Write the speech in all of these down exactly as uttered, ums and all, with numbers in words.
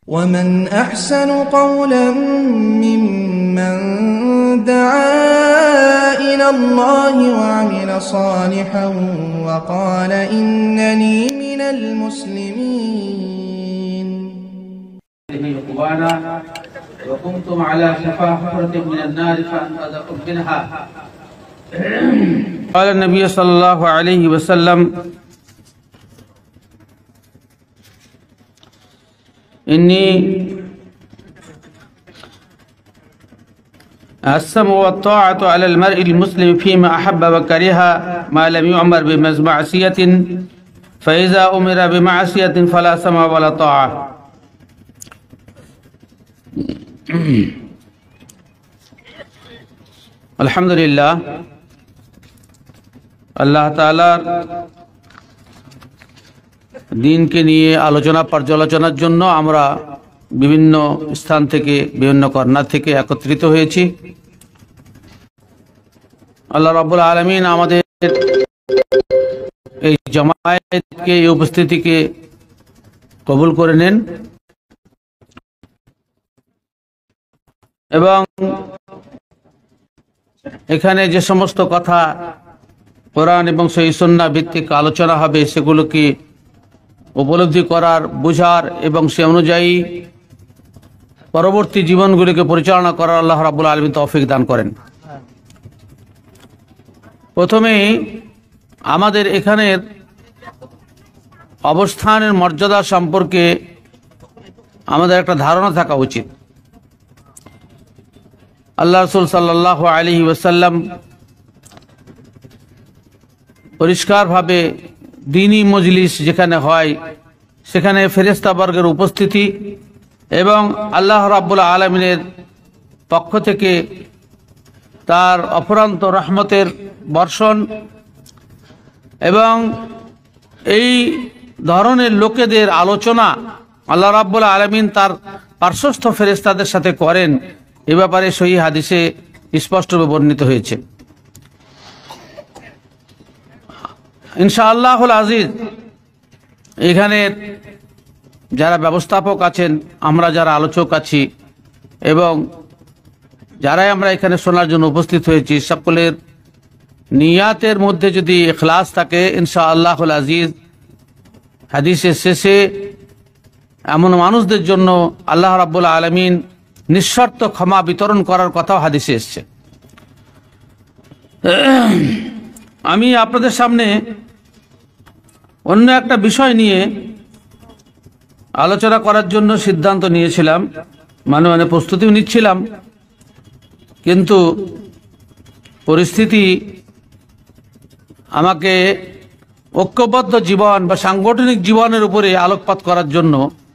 ومن أحسن قولا ممن دعا إلى الله وعمل صالحا وقال إنني من المسلمين. وكنتم على شفا حفرة من النار فأنقذكم منها. قال النبي صلى الله عليه وسلم إني السمع والطاعة على المرء المسلم فيما أحب وكره ما لم يؤمر بمعصية فإذا أمر بمعصية فلا سمع ولا طاعة. আলহামদুলিল্লাহ, আল্লাহ তাআলার দিনকে নিয়ে আলোচনা পর্যালোচনার জন্য আমরা বিভিন্ন স্থান থেকে বিভিন্ন কর্নার থেকে একত্রিত হয়েছি। আল্লাহ রাব্বুল আলামিন আমাদের এই জামায়াতকে, এই উপস্থিতিকে কবুল করে নেন এবং এখানে যে সমস্ত কথা কোরআন এবং সহিহ সুন্নাহ ভিত্তিক আলোচনা হবে সেগুলোকে উপলব্ধি করার, বোঝার এবং সে অনুযায়ী পরবর্তী জীবনগুলিকে পরিচালনা করার আল্লাহ রাব্বুল আলামিন তৌফিক দান করেন। প্রথমেই আমাদের এখানের অবস্থানের মর্যাদা সম্পর্কে আমাদের একটা ধারণা থাকা উচিত। আল্লাহ রাসূল সাল্লাল্লাহু আলাইহি ওয়াসাল্লাম পরিষ্কারভাবে দ্বীনি মজলিস যেখানে হয় সেখানে ফেরেশতাবর্গের উপস্থিতি এবং আল্লাহ রাব্বুল আলামিনের পক্ষ থেকে তার অফুরন্ত রহমতের বর্ষণ এবং এই ধরনের লোকেদের আলোচনা আল্লাহ রাব্বুল আলামিন তার পার্শ্বস্থ ফেরেশতাদের সাথে করেন, এ ব্যাপারে সহিহ হাদিসে স্পষ্টভাবে বর্ণিত হয়েছে। ইনশাআল্লাহুল আজিজ, এখানে যারা ব্যবস্থাপক আছেন, আমরা যারা আলোচক আছি এবং যারাই আমরা এখানে শোনার জন্য উপস্থিত হয়েছি, সকলের নিয়াতের মধ্যে যদি ইখলাস থাকে, ইনশাআল্লাহুল আজিজ হাদিসের শেষে এমন মানুষদের জন্য আল্লাহ রাব্বুল আলামিন নিঃশর্ত ক্ষমা বিতরণ করার কথাও হাদিসে এসছে। আমি আপনাদের সামনে অন্য একটা বিষয় নিয়ে আলোচনা করার জন্য সিদ্ধান্ত নিয়েছিলাম, মানে মানে প্রস্তুতিও নিচ্ছিলাম, কিন্তু পরিস্থিতি আমাকে ঐক্যবদ্ধ জীবন বা সাংগঠনিক জীবনের উপরে আলোকপাত করার জন্য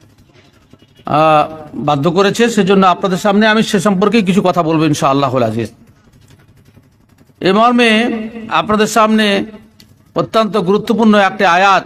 বাধ্য করেছে। সেজন্য আপনাদের সামনে আমি সে সম্পর্কে কিছু কথা বলবো ইনশাআল্লাহুল আজিজ। এ মর্মে আপনাদের সামনে অত্যন্ত গুরুত্বপূর্ণ একটি আয়াত,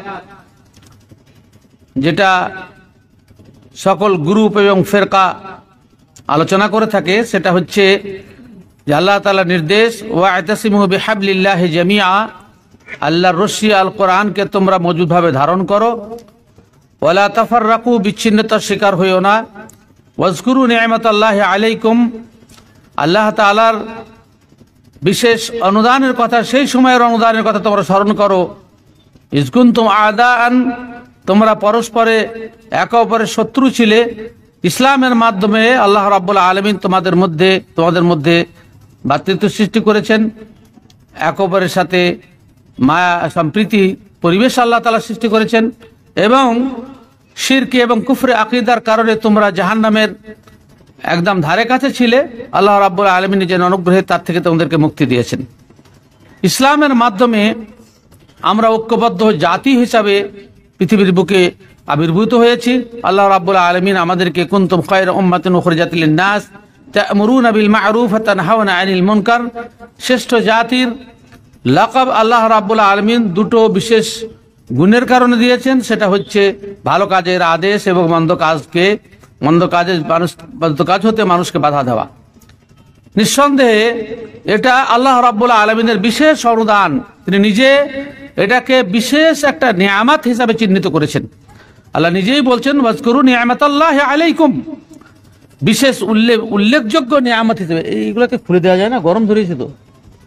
যেটা সকল গ্রুপ এবং ফেরকা আলোচনা করে থাকে, সেটা হচ্ছে যে আল্লাহ তাআলার নির্দেশ, ওয়া'তাসিমু বিহাবলিল্লাহি জামিআ, আল্লাহর রশি আল কোরআনকে তোমরা মজবুতভাবে ধারণ করো, ওয়ালা তাফাররাকু, বিচ্ছিন্নতার শিকার হইও না, ওয়াজকুরু নি'মাতাল্লাহি আলাইকুম, আল্লাহ তাআলার বিশেষ অনুদানের কথা, সেই সময়ের অনুদানের কথা তোমরা স্মরণ করো, ইয কুনতুম আ'দাআন, তোমরা পরস্পরে একে অপরের শত্রু ছিলে, ইসলামের মাধ্যমে আল্লাহ রাব্বুল আলামিন তোমাদের মধ্যে তোমাদের মধ্যে ভ্রাতৃত্ব সৃষ্টি করেছেন, একে অপরের সাথে মায়া সম্প্রীতি পরিবেশ আল্লাহ তাআলা সৃষ্টি করেছেন এবং শিরক এবং কুফরে আকীদার কারণে তোমরা জাহান্নামের একদম ধারে কাছে ছিলে, আল্লাহ রাব্বুল আলামিন যে অনুগ্রহে তার থেকে তোমাদেরকে মুক্তি দিয়েছেন। ইসলামের মাধ্যমে আমরা ঐক্যবদ্ধ জাতি হিসাবে পৃথিবীর বুকে আবির্ভূত হয়েছি। আল্লাহ রাব্বুল আলামিন আমাদেরকে কুনতুম খায়রা উম্মাতিন উখরিজাত লিন-নাস তা'মুরুনা বিল মা'রুফ ওয়া তানহাউনা আনিল মুনকার, শ্রেষ্ঠ জাতির লাকাব আল্লাহ রাব্বুল আলামিন দুটো বিশেষ গুণের কারণে দিয়েছেন, সেটা হচ্ছে ভালো কাজের আদেশ এবং মন্দ কাজকে মন্দ কাজে মানুষ মন্দ কাজ হতে মানুষকে বাধা দেওয়া। নিঃসন্দেহে এটা আল্লাহ রাব্বুল আলামিনের বিশেষ অনুদান, তিনি নিজে এটাকে বিশেষ একটা নিয়ামত হিসাবে চিহ্নিত করেছেন। আল্লাহ নিজেই বলছেন ওয়াজকুরু নি'মাতাল্লাহি আলাইকুম, বিশেষ উল্লেখ উল্লেখযোগ্য নিয়ামত হিসেবে। এইগুলোকে খুলে দেওয়া যায় না, গরম ধরেছে তো।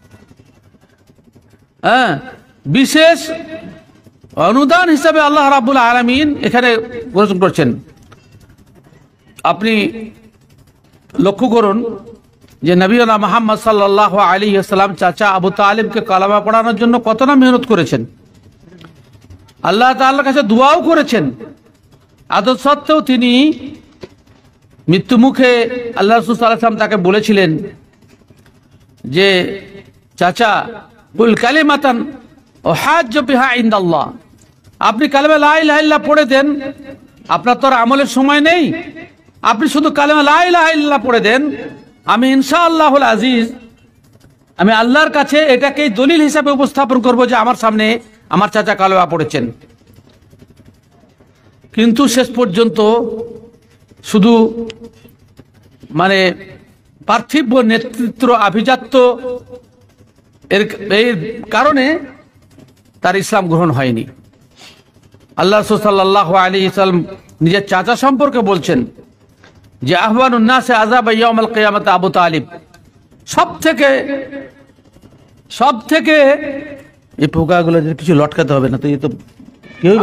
হ্যাঁ, বিশেষ অনুদান হিসাবে আল্লাহ রাব্বুল আলামিন এখানে ঘোষণা করছেন। আপনি লক্ষ্য করুন যে নবীনা মুহাম্মদ সাল্লাল্লাহু আলাইহি ওয়াসাল্লাম চাচা আবু তালিবকে কালেমা পড়ানোর জন্য কত না মেহনত করেছেন, আল্লাহ তাআলার কাছে দোয়াও করেছেন। আদর সত্ত্বেও তিনি মৃত্যু মুখে আল্লাহ রাসূল সাল্লাল্লাহু আলাইহি ওয়াসাল্লাম তাকে বলেছিলেন যে চাচা কুল কালিমাতান উহাজ্জু বিহা ইনদাল্লাহ, আপনি কালেমা লা ইলাহা ইল্লাল্লাহ পড়ে দেন, আপনার তো আর আমলের সময় নেই, আপনি শুধু কালেমা লা ইলাহা ইল্লাল্লাহ পড়ে দেন, আমি ইনশাআল্লাহুল আজিজ আমি আল্লাহর কাছে এটাকেই দলিল হিসাবে উপস্থাপন করব যে আমার সামনে আমার চাচা কালেমা পড়েছেন। কিন্তু শেষ পর্যন্ত শুধু মানে পার্থিব নেতৃত্ব আভিজাত্য এর এই কারণে তার ইসলাম গ্রহণ হয়নি। আল্লাহ রাসূল সাল্লাল্লাহু আলাইহি ওয়াসাল্লাম নিজের চাচা সম্পর্কে বলছেন যে আহওয়ানুন নাসে আযাবা ইয়াউমাল কিয়ামাতি আবু তালিব, সব থেকে সব থেকে এই পোকাগুলো কিছু লটকাতে হবে না তো, এই তো কেউই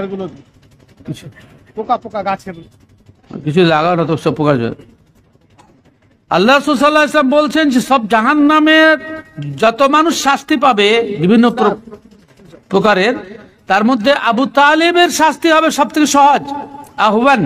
কিছু পোকা পোকা গাছের কিছু লাগাও না তো সব পোকা। আল্লাহ রাসূল সাল্লাল্লাহু আলাইহি ওয়াসাল্লাম বলছেন যে সব জাহান্নামের যত মানুষ শাস্তি পাবে বিভিন্ন প্রকারের, তার মধ্যে আবু তালিবের শাস্তি হবে সব থেকে সহজ। আহ্বান,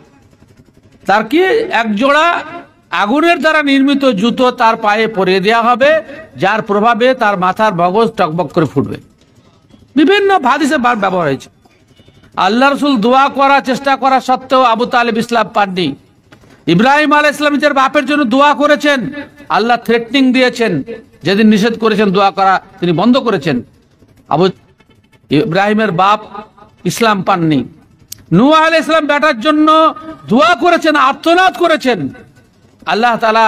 তার কি এক জোড়া আগুনের দ্বারা নির্মিত জুতো তার পায়ে পরিয়ে দেওয়া হবে, যার প্রভাবে তার মাথার মগজ টকবক করে ফুটবে। বিভিন্ন হাদিসে ব্যবহার হয়েছে। আল্লাহ রাসূল দোয়া করার চেষ্টা করা সত্ত্বেও আবু তালিব ইসলাম পাননি। ইব্রাহিম আলাইহিস সালাম নিজের বাপের জন্য দোয়া করেছেন, আল্লাহ থ্রেটনিং দিয়েছেন, যেদিন নিষেধ করেছেন দোয়া করা তিনি বন্ধ করেছেন। আবু ইব্রাহিমের বাপ ইসলাম পাননি। নূহ আলাইহিস সালাম বেটার জন্য দোয়া করেছেন, আর্তনাদ করেছেন, আল্লাহ তাআলা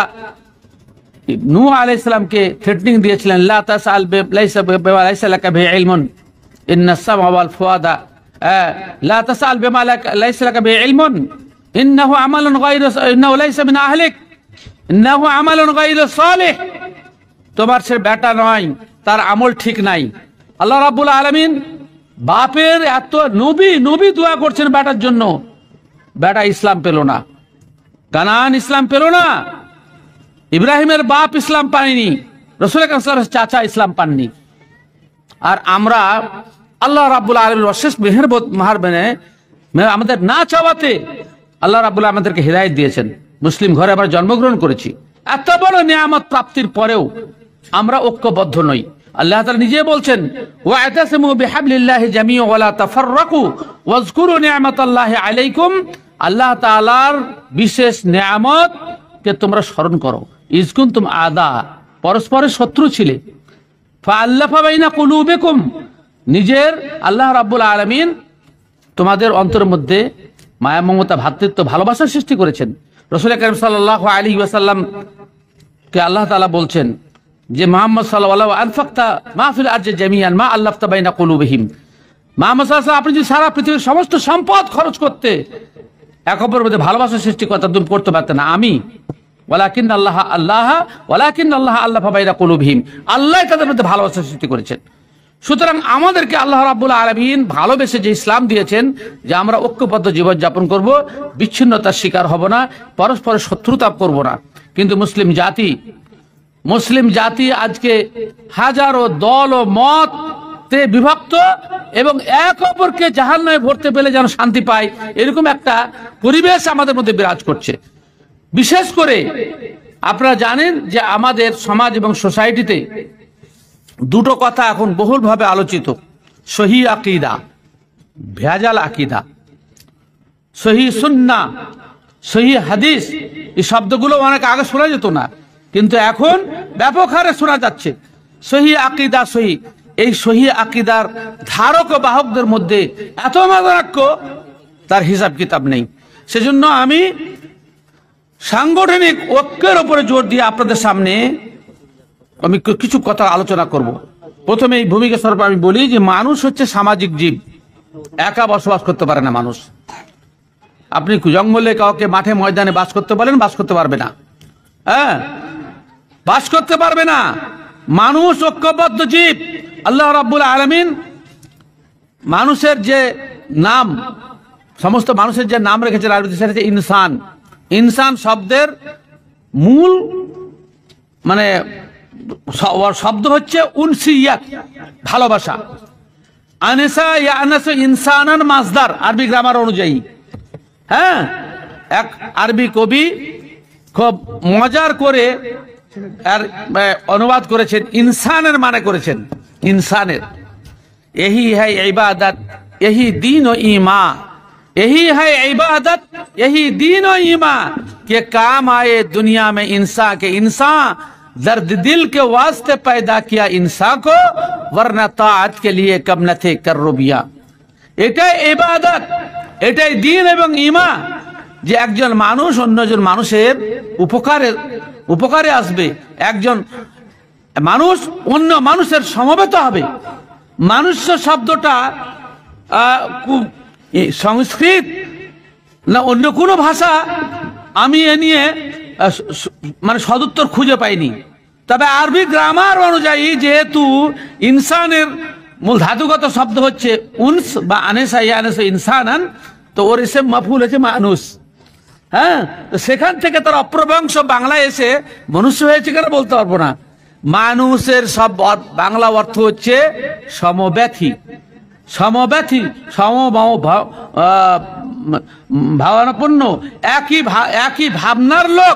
নূহ আলাইহিস সালামকে থ্রেটনিং দিয়েছিলেন, লা তাসআল লাইসা লাইসা লাকা বিহি ইলমুন ইন্নাস সামআ ওয়াল ফুআদা লা তাসআল বিমা লাইসা লাকা বিহি ইলমুন ইন্নাহু আমালুন গায়রু ইন্নাহু লাইসা মিন আহলিক ইন্নাহু আমালুন গায়রু সালিহ। তোমার সে বেটা নয়, তার আমল ঠিক নাই। আল্লাহ রাব্বুল আলামিন বাপের এত নবী নবী দোয়া করছেন বেটার জন্য, বেটা ইসলাম পেল না, কানান ইসলাম পেল না। ইব্রাহিমের বাপ ইসলাম পায়নি, রাসূল আকরাম সাল্লাল্লাহু আলাইহি ওয়াসাল্লাম চাচা ইসলাম পাননি। আর আমরা আল্লাহ রাব্বুল আলামিনের অশেষ মেহেরবত মাহারবানে আমাদের না চাওয়াতে আল্লাহ রাব্বুল আলামিন আমাদেরকে হিদায়াত দিয়েছেন। মুসলিম ঘরে আমরা জন্মগ্রহণ করেছি, এত বড় নিয়ামত প্রাপ্তির পরেও আমরা ঐক্যবদ্ধ নই। আল্লাহ তাআলা নিজে বলছেন ওয়া'তাসিমু বিহাবলিল্লাহি জামিআন ওয়া লা তাফাররাকু ওয়াজকুরু নি'মাতাল্লাহি আলাইকুম, আল্লাহ তাআলার বিশেষ নিয়ামত কে তোমরা স্মরণ করো। ইজ কুনতুম আদা, পরস্পরের শত্রু ছিলে, ফাআল্লাফা বাইনা কুলুবিকুম, নিজের আল্লাহ রাব্বুল আলামিন তোমাদের অন্তরের মধ্যে মায়া মমতা ভ্রাতৃত্ব ভালোবাসার সৃষ্টি করেছেন। রাসূল কারীম সাল্লাল্লাহু আলাইহি ওয়াসাল্লাম কে আল্লাহ তাআলা বলছেন যে মুহাম্মদ সাল্লাল্লাহু আলাইহি আনফাকতা মা ফিল আরজি জামিআন মা আল্লাফতা বাইনা কুলুবিহিম, মুহাম্মদ সাল্লাল্লাহু আলাইহি আপনি যদি সারা পৃথিবীর সমস্ত সম্পদ খরচ করতে এক অপরের মধ্যে ভালোবাসা সৃষ্টি করতে তুমি করতে পারতেন না। আমি ওয়ালাকিন আল্লাহ আল্লাহ ওয়ালাকিন আল্লাহ আল্লাফা বাইনা কুলুবিহিম, আল্লাহ তাদের মধ্যে ভালোবাসা সৃষ্টি করেছেন। সুতরাং আমাদেরকে আল্লাহ রাব্বুল আলামিন ভালোবেসে যে ইসলাম দিয়েছেন যে আমরা ঐক্যবদ্ধ জীবন যাপন করব, বিচ্ছিন্নতার শিকার হব না, পরস্পরের শত্রুতা করব না। কিন্তু মুসলিম জাতি মুসলিম জাতি আজকে হাজারো দল ও মতে বিভক্ত এবং এক অপরকে জাহান্নামে ভরতে পেলে যেন শান্তি পায়, এরকম একটা পরিবেশ আমাদের মধ্যে বিরাজ করছে। বিশেষ করে আপনারা জানেন যে আমাদের সমাজ এবং সোসাইটিতে দুটো কথা এখন বহুলভাবে আলোচিত, সহি আকীদা, ভেজাল আকীদা, সহি সুন্নাহ, সহি হাদিস। এই শব্দগুলো অনেক আগে শোনা যেত না, কিন্তু এখন ব্যাপক হারে শোনা যাচ্ছে। সহি আকীদা, সহি এই সহি আকীদার ধারক ও বাহকদের মধ্যে এত মাদারাক্য তার হিসাব কিতাব নেই। সেজন্য আমি সাংগঠনিক ঐক্যের উপরে জোর দিয়ে আপনাদের সামনে আমি কিছু কথা আলোচনা করব। প্রথমে এই ভূমিকা স্বরূপ আমি বলি যে মানুষ হচ্ছে সামাজিক জীব, একা বসবাস করতে পারে না মানুষ। আপনি জঙ্গলে কাউকে মাঠে ময়দানে বাস করতে বলেন, বাস করতে পারবে না। হ্যাঁ, বাস করতে পারবে না। মানুষ ঐক্যবদ্ধ জীব। আল্লাহ রাব্বুল আলামিন মানুষের যে নাম, সমস্ত মানুষের যে নাম রেখেছেন আরবিতে, সেটা হচ্ছে ইনসান। ইনসান শব্দের মূল মানে শব্দ হচ্ছে উনসিয়াত, ভালোবাসা। আনেসা ইয়ানাসু ইনসানান মাজদার, আরবি গ্রামার অনুযায়ী। হ্যাঁ, এক আরবি কবি খুব মজার করে আর অনুবাদ করেছেন, ইনসানের মানে করেছেন ইনসানের। यही है इबादत, यही दीन व ईमा, यही है इबादत, यही दीन व ईमा के काम आए दुनिया में इंसान के। इंसान दर्द दिल के वास्ते पैदा किया इंसान को, वरना ताअत के लिए कब न थे कर्रुबिया। এটাই ইবাদত, এটাই দ্বীন এবং ঈমান, যে একজন মানুষ অন্যজন মানুষের উপকারে উপকারে আসবে। একজন মানুষ অন্য মানুষের সমবেত হবে। মানুষ শব্দটা সংস্কৃত না অন্য কোনো ভাষা আমি এ নিয়ে মানে সদুত্তর খুঁজে পাইনি। তবে আরবি গ্রামার অনুযায়ী যেহেতু ইনসানের মূল ধাতুগত শব্দ হচ্ছে উনস বা আনেসা ইয়ানেসা ইনসানান, তো ওর এসে মাফুল হচ্ছে মানুষ। হ্যাঁ, তো সেখান থেকে তার অপ্রবংশ বাংলায় এসে মনুষ্য হয়েছে কেন বলতে পারবো না। মানুষের সব বাংলা অর্থ হচ্ছে সমব্যথী। সমব্যথী, সম ভাবনাপূর্ণ, একই একই ভাবনার লোক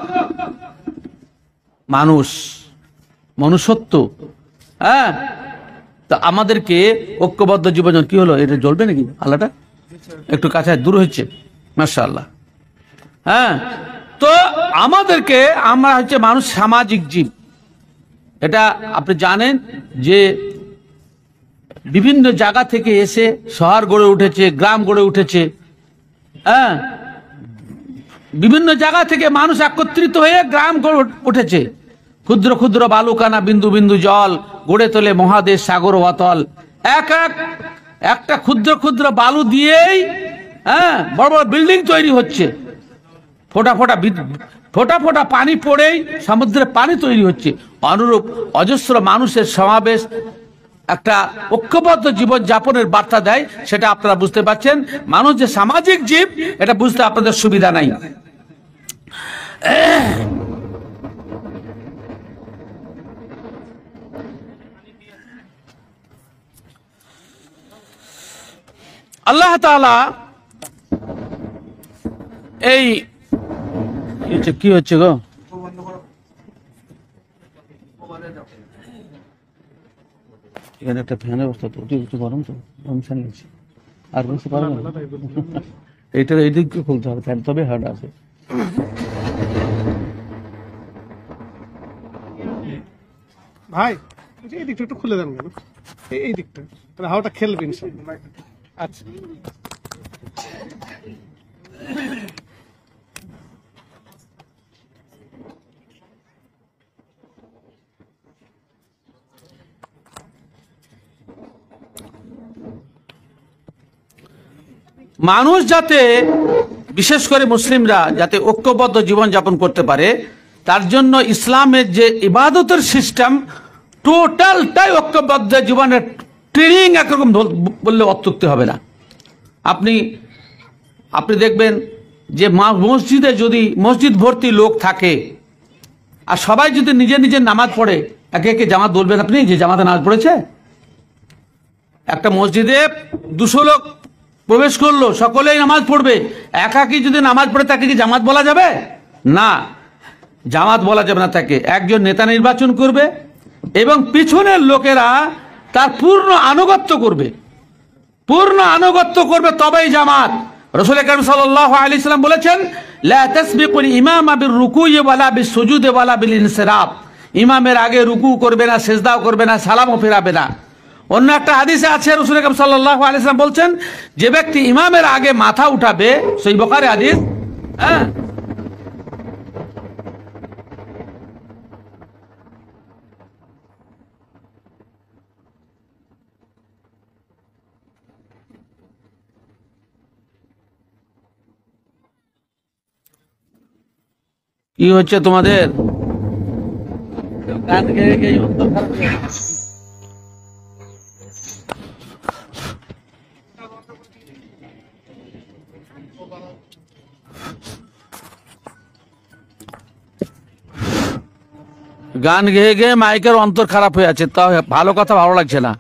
মানুষ, মনুষ্যত্ব। হ্যাঁ, তো আমাদেরকে ঐক্যবদ্ধ জীবন। কি হলো, এটা জ্বলবে নাকি আল্লাহটা? একটু কাছে দূর হচ্ছে, মাশাআল্লাহ। হ্যাঁ, তো আমাদেরকে, আমরা হচ্ছে মানুষ সামাজিক জীব। এটা আপনি জানেন যে বিভিন্ন জায়গা থেকে এসে শহর গড়ে উঠেছে, গ্রাম গড়ে উঠেছে। হ্যাঁ, বিভিন্ন জায়গা থেকে মানুষ একত্রিত হয়ে গ্রাম গড়ে উঠেছে। ক্ষুদ্র ক্ষুদ্র বালুকানা বিন্দু বিন্দু জল গড়ে তোলে মহাদেশ সাগর অতল। এক এক একটা ক্ষুদ্র ক্ষুদ্র বালু দিয়েই হ্যাঁ বড় বড় বিল্ডিং তৈরি হচ্ছে। ফোটা ফোটা ফোটা ফোটা পানি পড়েই সমুদ্রে পানি তৈরি হচ্ছে। অনুরূপ অজস্র মানুষের সমাবেশ একটা ঐক্যবদ্ধ জীবন যাপনের বার্তা দেয়। সেটা আপনারা বুঝতে পারছেন। মানুষ যে সামাজিক জীব, এটা বুঝতে আপনাদের সুবিধা নাই। আল্লাহ তাআলা এই কি হচ্ছে গো, এখানে একটা ফ্যানের অবস্থা তো একটু গরম, তো গরম ফ্যান লাগছে। আর বুঝতে পারবো না, এইটা এইদিক খুলতে হবে ফ্যান, তবে হার্ড আছে। ভাই এই দিকটা একটু খুলে দেন কেন, এই দিকটা, তাহলে হাওয়াটা খেলবে ইনশাআল্লাহ। আচ্ছা, মানুষ যাতে, বিশেষ করে মুসলিমরা যাতে ঐক্যবদ্ধ জীবন যাপন করতে পারে, তার জন্য ইসলামের যে ইবাদতের সিস্টেম টোটালটাই ঐক্যবদ্ধ জীবনের ট্রেনিং একরকম বললে অত্যুক্তি হবে না। আপনি আপনি দেখবেন যে মসজিদে যদি মসজিদ ভর্তি লোক থাকে আর সবাই যদি নিজে নিজে নামাজ পড়ে, একে একে জামাত বলবেন আপনি যে জামাতে নামাজ পড়েছে? একটা মসজিদে দুশো লোক প্রবেশ করলো, সকলেই নামাজ পড়বে, একাকি যদি নামাজ পড়ে তাকে কি জামাত বলা যাবে? না, জামাত বলা যাবে না। তাকে একজন নেতা নির্বাচন করবে এবং পিছনের লোকেরা তার পূর্ণ আনুগত্য করবে, পূর্ণ আনুগত্য করবে, তবেই জামাত। রাসূল কারীম সাল্লাল্লাহু আলাইহি সাল্লাম বলেছেন, লা তাসবিকুল ইমামা বিররুকুই ওয়ালা বিসসুজুদি ওয়ালা বিলিনসিরাফ। ইমামের আগে রুকু করবে না, সিজদাও করবে না, সালামও ফেরাবে না। অন্য একটা হাদিসে আছে রাসূল কারীম সাল্লাল্লাহু আলাইহি সাল্লাম বলছেন, যে ব্যক্তি ইমামের আগে মাথা উঠাবে, সহিহ বুখারী হাদিস, হ্যাঁ, কি হচ্ছে তোমাদের? গান গেয়ে গেয়ে অন্তর খারাপ হয়ে যাচ্ছে। গান গেয়ে গেয়ে মাইকের অন্তর খারাপ হয়ে আছে, তা ভালো কথা ভালো লাগছে না।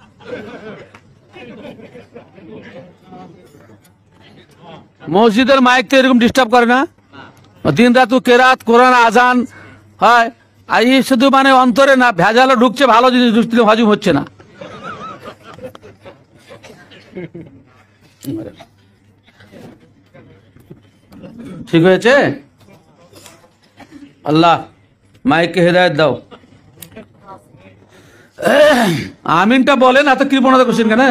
মসজিদের মাইক তো এরকম ডিস্টার্ব করে না, দিন রাত কেরাত কোরআন আজান হয়, আর এই শুধু মানে অন্তরে না ভেজালো ঢুকছে, ভালো জিনিস ঢুকছিল হজম হচ্ছে না। ঠিক হয়েছে? আল্লাহ মাইককে হেদায়েত দাও। আমিনটা বলেন, এত কৃপণতা করছেন কেন?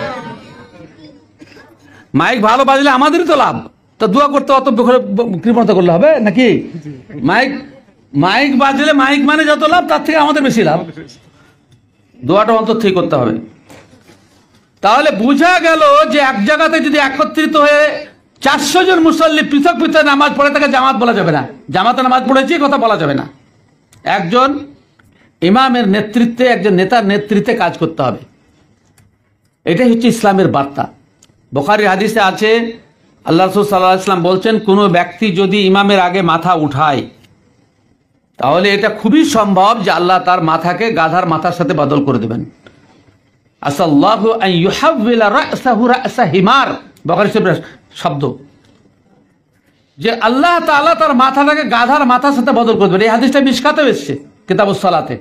মাইক ভালো বাজলে আমাদেরই তো লাভ, তো দোয়া করতে অত কৃপণতা করলে হবে নাকি? মাইক মাইক বাজলে মাইক মানে যত লাভ তার থেকে আমাদের বেশি লাভ। দোয়াটা অন্তর থেকে করতে হবে। তাহলে বোঝা গেল যে এক জায়গাতে যদি একত্রিত হয়ে চারশো জন মুসল্লি পৃথক পৃথক নামাজ পড়ে তাকে জামাত বলা যাবে না। জামাতে নামাজ পড়েছে কথা বলা যাবে না। একজন ইমামের নেতৃত্বে, একজন নেতার নেতৃত্বে কাজ করতে হবে। এটাই হচ্ছে ইসলামের বার্তা। বুখারী হাদিসে আছে, আল্লাহ রাসূল সাল্লাল্লাহু আলাইহি ওয়াসাল্লাম বলছেন, কোনো ব্যক্তি যদি ইমামের আগে মাথা উঠায় তাহলে এটা খুবই সম্ভব যে আল্লাহ তার মাথাকে গাধার মাথার সাথে বদল করে দেবেন। আসাল্লাহু আন ইউহাওবিলা রাসাহু রাসা হিমার, বুখারী শরীফের শব্দ, যে আল্লাহ তাআলা তার মাথাটাকে গাধার মাথার সাথে বদল করে দেবেন। এই হাদিসটা মিশকাতে এসেছে, কিতাবুস সালাতে।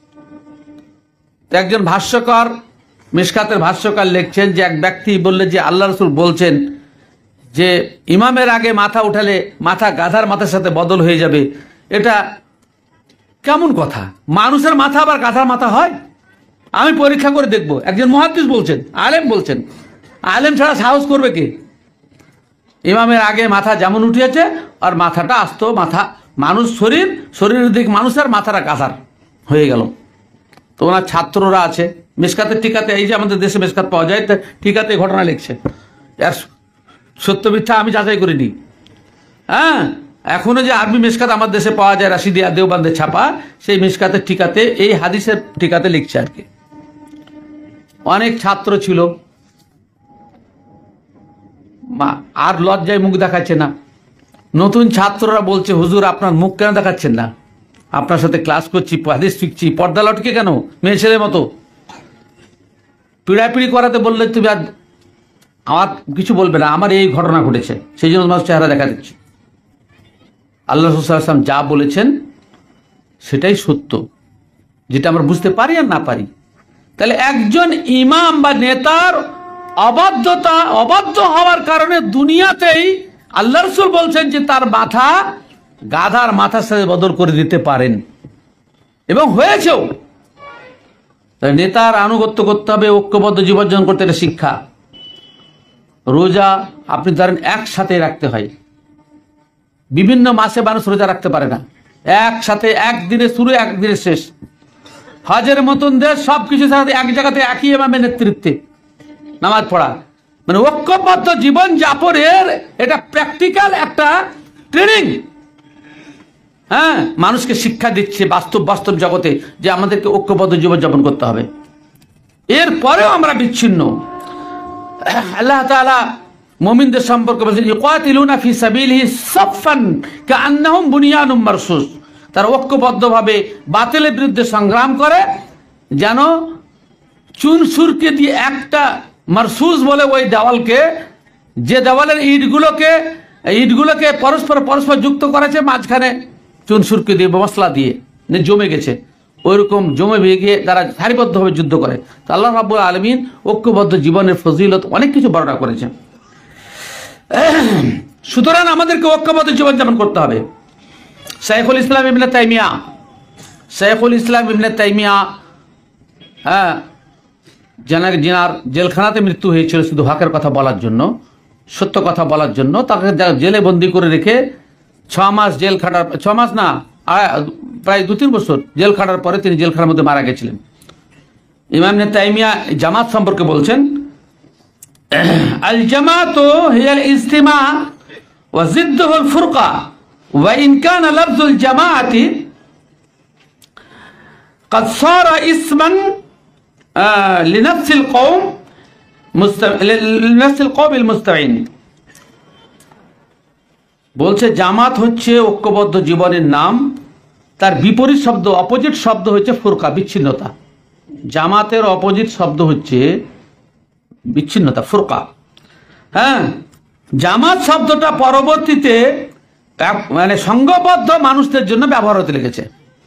একজন ভাষ্যকার, মিশকাতের ভাষ্যকার লিখছেন যে এক ব্যক্তি বললে যে আল্লাহ রাসূল বলছেন যে ইমামের আগে মাথা উঠালে মাথা গাধার মাথার সাথে বদল হয়ে যাবে, এটা কেমন কথা? মানুষের মাথা আবার গাধার মাথা হয়? আমি পরীক্ষা করে দেখব। একজন মুহাদ্দিস বলছেন, আলেম বলছেন, আলেম ছাড়া সাহস করবে কে? ইমামের আগে মাথা যেমন উঠিয়েছে আর মাথাটা আস্ত মাথা, মানুষ শরীর শরীরের দিক মানুষের, মাথাটা গাধার হয়ে গেল। তো ওনার ছাত্ররা আছে মিশকাতের টিকাতে, এই যে আমাদের দেশে মিশকাত পাওয়া যায়, টিকাতে ঘটনা লিখছে। এর সত্য মিথ্যা আমি যাচাই করিনি। হ্যাঁ, এখনো যে আরবি মিশকাত আমার দেশে পাওয়া যায়, রাশিদিয়া দেওবান্দের ছাপা, সেই মিশকাতের টিকাতে এই হাদিসের টিকাতে লিখছে আর কি। অনেক ছাত্র ছিল, আর লজ্জায় মুখ দেখাচ্ছে না। নতুন ছাত্ররা বলছে, হুজুর আপনার মুখ কেন দেখাচ্ছেন না? আপনার সাথে ক্লাস করছি, হাদিস শিখছি, পর্দা লটকে কেন মেয়ে ছেলের মতো? পিড়াপিড়ি করাতে বললে তুমি আর আমার কিছু বলবে না, আমার এই ঘটনা ঘটেছে, সেই জন্য তোমার চেহারা দেখা দিচ্ছি। আল্লাহ রাসূল সাল্লাল্লাহু আলাইহি ওয়াসাল্লাম যা বলেছেন সেটাই সত্য, যেটা আমরা বুঝতে পারি আর না পারি। তাহলে একজন ইমাম বা নেতার অবাধ্যতা অবাধ্য হওয়ার কারণে দুনিয়াতেই আল্লাহ রাসূল বলছেন যে তার মাথা গাধার মাথার সাথে বদল করে দিতে পারেন, এবং হয়েছেও। তাই নেতার আনুগত্য করতে হবে, ঐক্যবদ্ধ জীবনযাপন করতে, এটা শিক্ষা। রোজা আপনি ধরেন একসাথে রাখতে হয়, বিভিন্ন মাসে মানুষ রোজা রাখতে পারে না, একসাথে একদিনে শুরু একদিনে শেষ। হজের মতন দেশ সব কিছু এক জায়গাতে একই ইমামের নেতৃত্বে নামাজ পড়া, মানে ঐক্যবদ্ধ জীবন যাপনের এটা প্র্যাকটিক্যাল একটা ট্রেনিং। হ্যাঁ, মানুষকে শিক্ষা দিচ্ছে বাস্তব বাস্তব জগতে যে আমাদেরকে ঐক্যবদ্ধ জীবনযাপন করতে হবে। এরপরেও আমরা বিচ্ছিন্ন। আল্লাহ তাআলা মুমিনদের সম্পর্কে বলেছেন, ইউকাতিলুনা ফি সাবিলিহি সাফফান কাআন্নাহুম বুনিয়ানুম মারসুস। তারা ঐক্যবদ্ধভাবে বাতিলের বিরুদ্ধে সংগ্রাম করে, যেন চুনসুরকে দিয়ে একটা মারসুস বলে ওই দেওয়ালকে, যে দেওয়ালের ইটগুলোকে ইটগুলোকে পরস্পর পরস্পর যুক্ত করেছে, মাঝখানে চুনসুরকে দিয়ে মশলা দিয়ে জমে গেছে, ওইরকম জমে ভেঙে তারা সারিবদ্ধভাবে যুদ্ধ করে। তো আল্লাহ রাব্বুল আলামিন ঐক্যবদ্ধ জীবনের ফজিলত অনেক কিছু বর্ণনা করেছেন। সুতরাং আমাদেরকে ঐক্যবদ্ধ জীবনযাপন করতে হবে। শাইখুল ইসলাম ইবনে তাইমিয়া শাইখুল ইসলাম ইবনে তাইমিয়া হ্যাঁ, জানার জিনার জেলখানাতে মৃত্যু হয়েছিল শুধু হকের কথা বলার জন্য, সত্য কথা বলার জন্য। তাকে জেলে বন্দি করে রেখে ছ মাস জেল খাটার, ছ মাস না প্রায় দু তিন বছর জেল খাটার পরে তিনি জেলখানার মধ্যে মারা গেছিলেন। ইমাম ইবনে তাইমিয়া জামাত সম্পর্কে বলছেন, আল জামাতু হিয়াল ইজতিমা ওয়া জিদ্দুহুল ফুরকা ওয়া ইন কানা লাফযুল জামাআতি قد صار اسما لنفس القوم لنفس القوم المستعين বলছে জামাত হচ্ছে ঐক্যবদ্ধ জীবনের নাম, তার বিপরীত শব্দ অপোজিট শব্দ হচ্ছে ফুরকা, বিচ্ছিন্নতা। জামাতের অপোজিট শব্দ হচ্ছে বিচ্ছিন্নতা, ফুরকা। হ্যাঁ, জামাত শব্দটা পরবর্তীতে মানে সংঘবদ্ধ মানুষদের জন্য ব্যবহার হতে লেগেছে।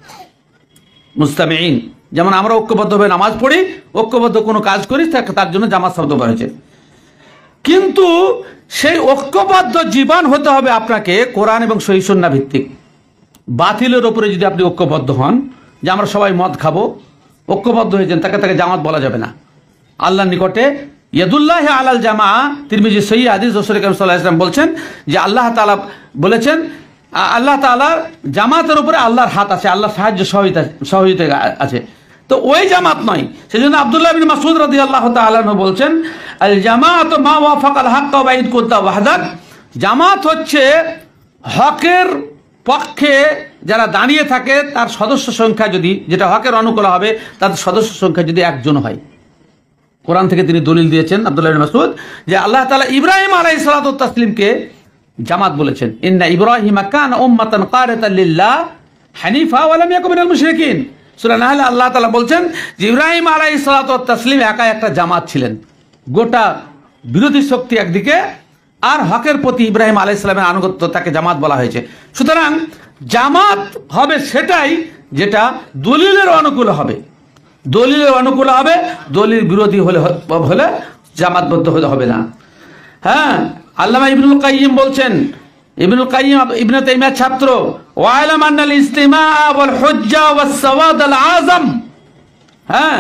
মুস্তামিঈন, যেমন আমরা ঐক্যবদ্ধভাবে নামাজ পড়ি, ঐক্যবদ্ধ কোনো কাজ করি, তার জন্য জামাত শব্দ ব্যবহার হয়েছে। কিন্তু সেই ঐক্যবদ্ধ জীবন হতে হবে আপনাকে কোরআন এবং সহিহ সুন্নাহ ভিত্তিক। বাতিলের ওপরে যদি আপনি ঐক্যবদ্ধ হন, যে আমরা সবাই মদ খাবো, ঐক্যবদ্ধ হয়েছেন, তাকে তাকে জামাত বলা যাবে না। আল্লাহর নিকটে ইয়াদুল্লাহি আলাল জামা, তিরমিজি সহিহ হাদিস, রাসূল করিম সাল্লাল্লাহু আলাইহি ওয়াসাল্লাম বলছেন যে আল্লাহ তাআলা বলেছেন, আল্লাহ তাআলা জামাতের উপরে আল্লাহর হাত আছে, আল্লাহর সাহায্য সহযোগিতা সহযোগিতা আছে। তো ওই জামাত নয়। সেজন্য আব্দুল্লাহ বিন মাসউদ রাদিয়াল্লাহু তাআলা আনহু বলছেন, আল জামাআতু মা ওয়াফাকাল হাক্কা ওয়া ইন কুনতা ওয়াহদাক। জামাত হচ্ছে হকের পক্ষে যারা দাঁড়িয়ে থাকে, তার সদস্য সংখ্যা যদি, যেটা হকের অনুকূল হবে, তার সদস্য সংখ্যা যদি একজন হয়। কোরআন থেকে তিনি দলিল দিয়েছেন আব্দুল্লাহ বিন মাসউদ যে আল্লাহ তাআলা ইব্রাহিম আলাইহিস সালাতু ওয়াত তাসলিমকে জামাত বলেছেন। ইন্না ইব্রাহিমা কানা উম্মাতান কানিতান লিল্লাহ হানিফা ওয়া লাম ইয়াকুন মিনাল মুশরিকিন। সূরা নাহলে আল্লাহ তাআলা বলছেন যে ইব্রাহিম আলাইহিস সালাতু ওয়াত তাসলিম একা একটা জামাত ছিলেন। গোটা বিরোধী শক্তি একদিকে, আর হকের প্রতি ইব্রাহিম আলাইহিস সালামের আনুগত্য, তাকে জামাত বলা হয়েছে। সুতরাং জামাত হবে সেটাই যেটা দলিলের অনুকূল হবে, দলিলের অনুকূল হবে, দলিল বিরোধী হলে হলে জামাতবদ্ধ হলে হবে না। হ্যাঁ, আল্লামা ইবনুল কাইয়িম বলছেন, ইবনুল কাইয়িম ইবনে তাইমিয়ার ছাত্র, ওয়ালাম আন্নাল ইজতিমা ওয়াল হুজ্জা ওয়াস সাওয়াদ আল আযম। হ্যাঁ,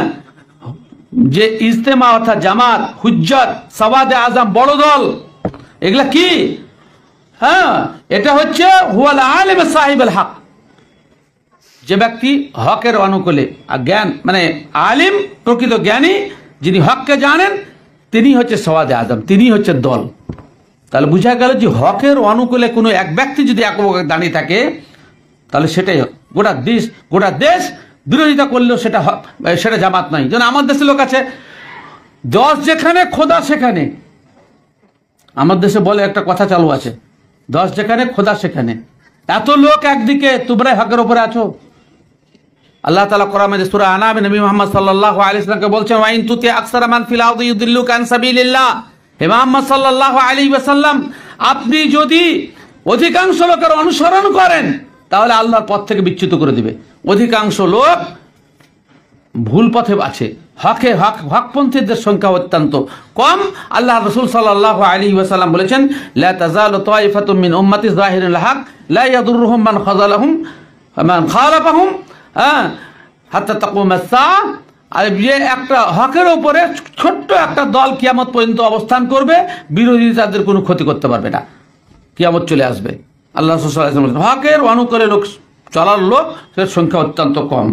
যে ইজতেমা অর্থাৎ জামাত, হুজ্জত, সাওয়াদে আযম, বড় দল, এগুলা কি? হ্যাঁ, এটা হচ্ছে হুয়াল আলিম সাহিবুল হক, যে ব্যক্তি হকের অনুকূলে, আর জ্ঞান মানে আলিম, প্রকৃত জ্ঞানী, যিনি হককে জানেন, তিনি হচ্ছে সাওয়াদে আযম, তিনি হচ্ছে দল। তাহলে বোঝা গেল যে হকের অনুকূলে কোনো এক ব্যক্তি যদি এক দাঁড়িয়ে থাকে, তাহলে সেটাই গোটা দেশ গোটা দেশ বিরোধিতা করলেও সেটা সেটা জামাত নাই। যেন আমার দেশে লোক আছে, দশ যেখানে খোদা সেখানে। আমার দেশে বলে একটা কথা চালু আছে, দশ যেখানে খোদা সেখানে। এত লোক একদিকে, তোমরাই হকের উপরে আছো। আল্লাহ তাআলা কোরআনে সূরা আনামে নবী মুহাম্মদ সাল্লাল্লাহু আলাইহি ওয়াসাল্লামকে বলছেন, ওয়া ইন তুতি আকসারা মান ফিল আরদি ইউদিল্লুকা আন সাবিলিল্লাহ। হে মুহাম্মদ সাল্লাল্লাহু আলাইহি ওয়াসাল্লাম, আপনি যদি অধিকাংশ লোকের অনুসরণ করেন, তাহলে আল্লাহর পথ থেকে বিচ্যুত করে দিবে। অধিকাংশ লোক ভুল পথে আছে, হকে হক হকপন্থীদের সংখ্যা অত্যন্ত কম। আল্লাহ রাসূল সাল্লাল্লাহু আলাইহি ওয়াসাল্লাম বলেছেন, লা তাযালু তায়ফাতুম মিন উম্মতি যাহিরুল হক লা ইয়াদুররুহুম মান খাযালাহুম মান খালাফাহুম হাত্তা তাকুমাস সাআহ। আর যে একটা হকের উপরে ছোট্ট একটা দল কিয়ামত পর্যন্ত অবস্থান করবে, বিরোধী তাদের কোনো ক্ষতি করতে পারবে না, কিয়ামত চলে আসবে। আল্লাহ রাসূল সাল্লাল্লাহু আলাইহি ওয়াসাল্লাম হকের অনুকূলে লোক চলার লোক এর সংখ্যা অত্যন্ত কম।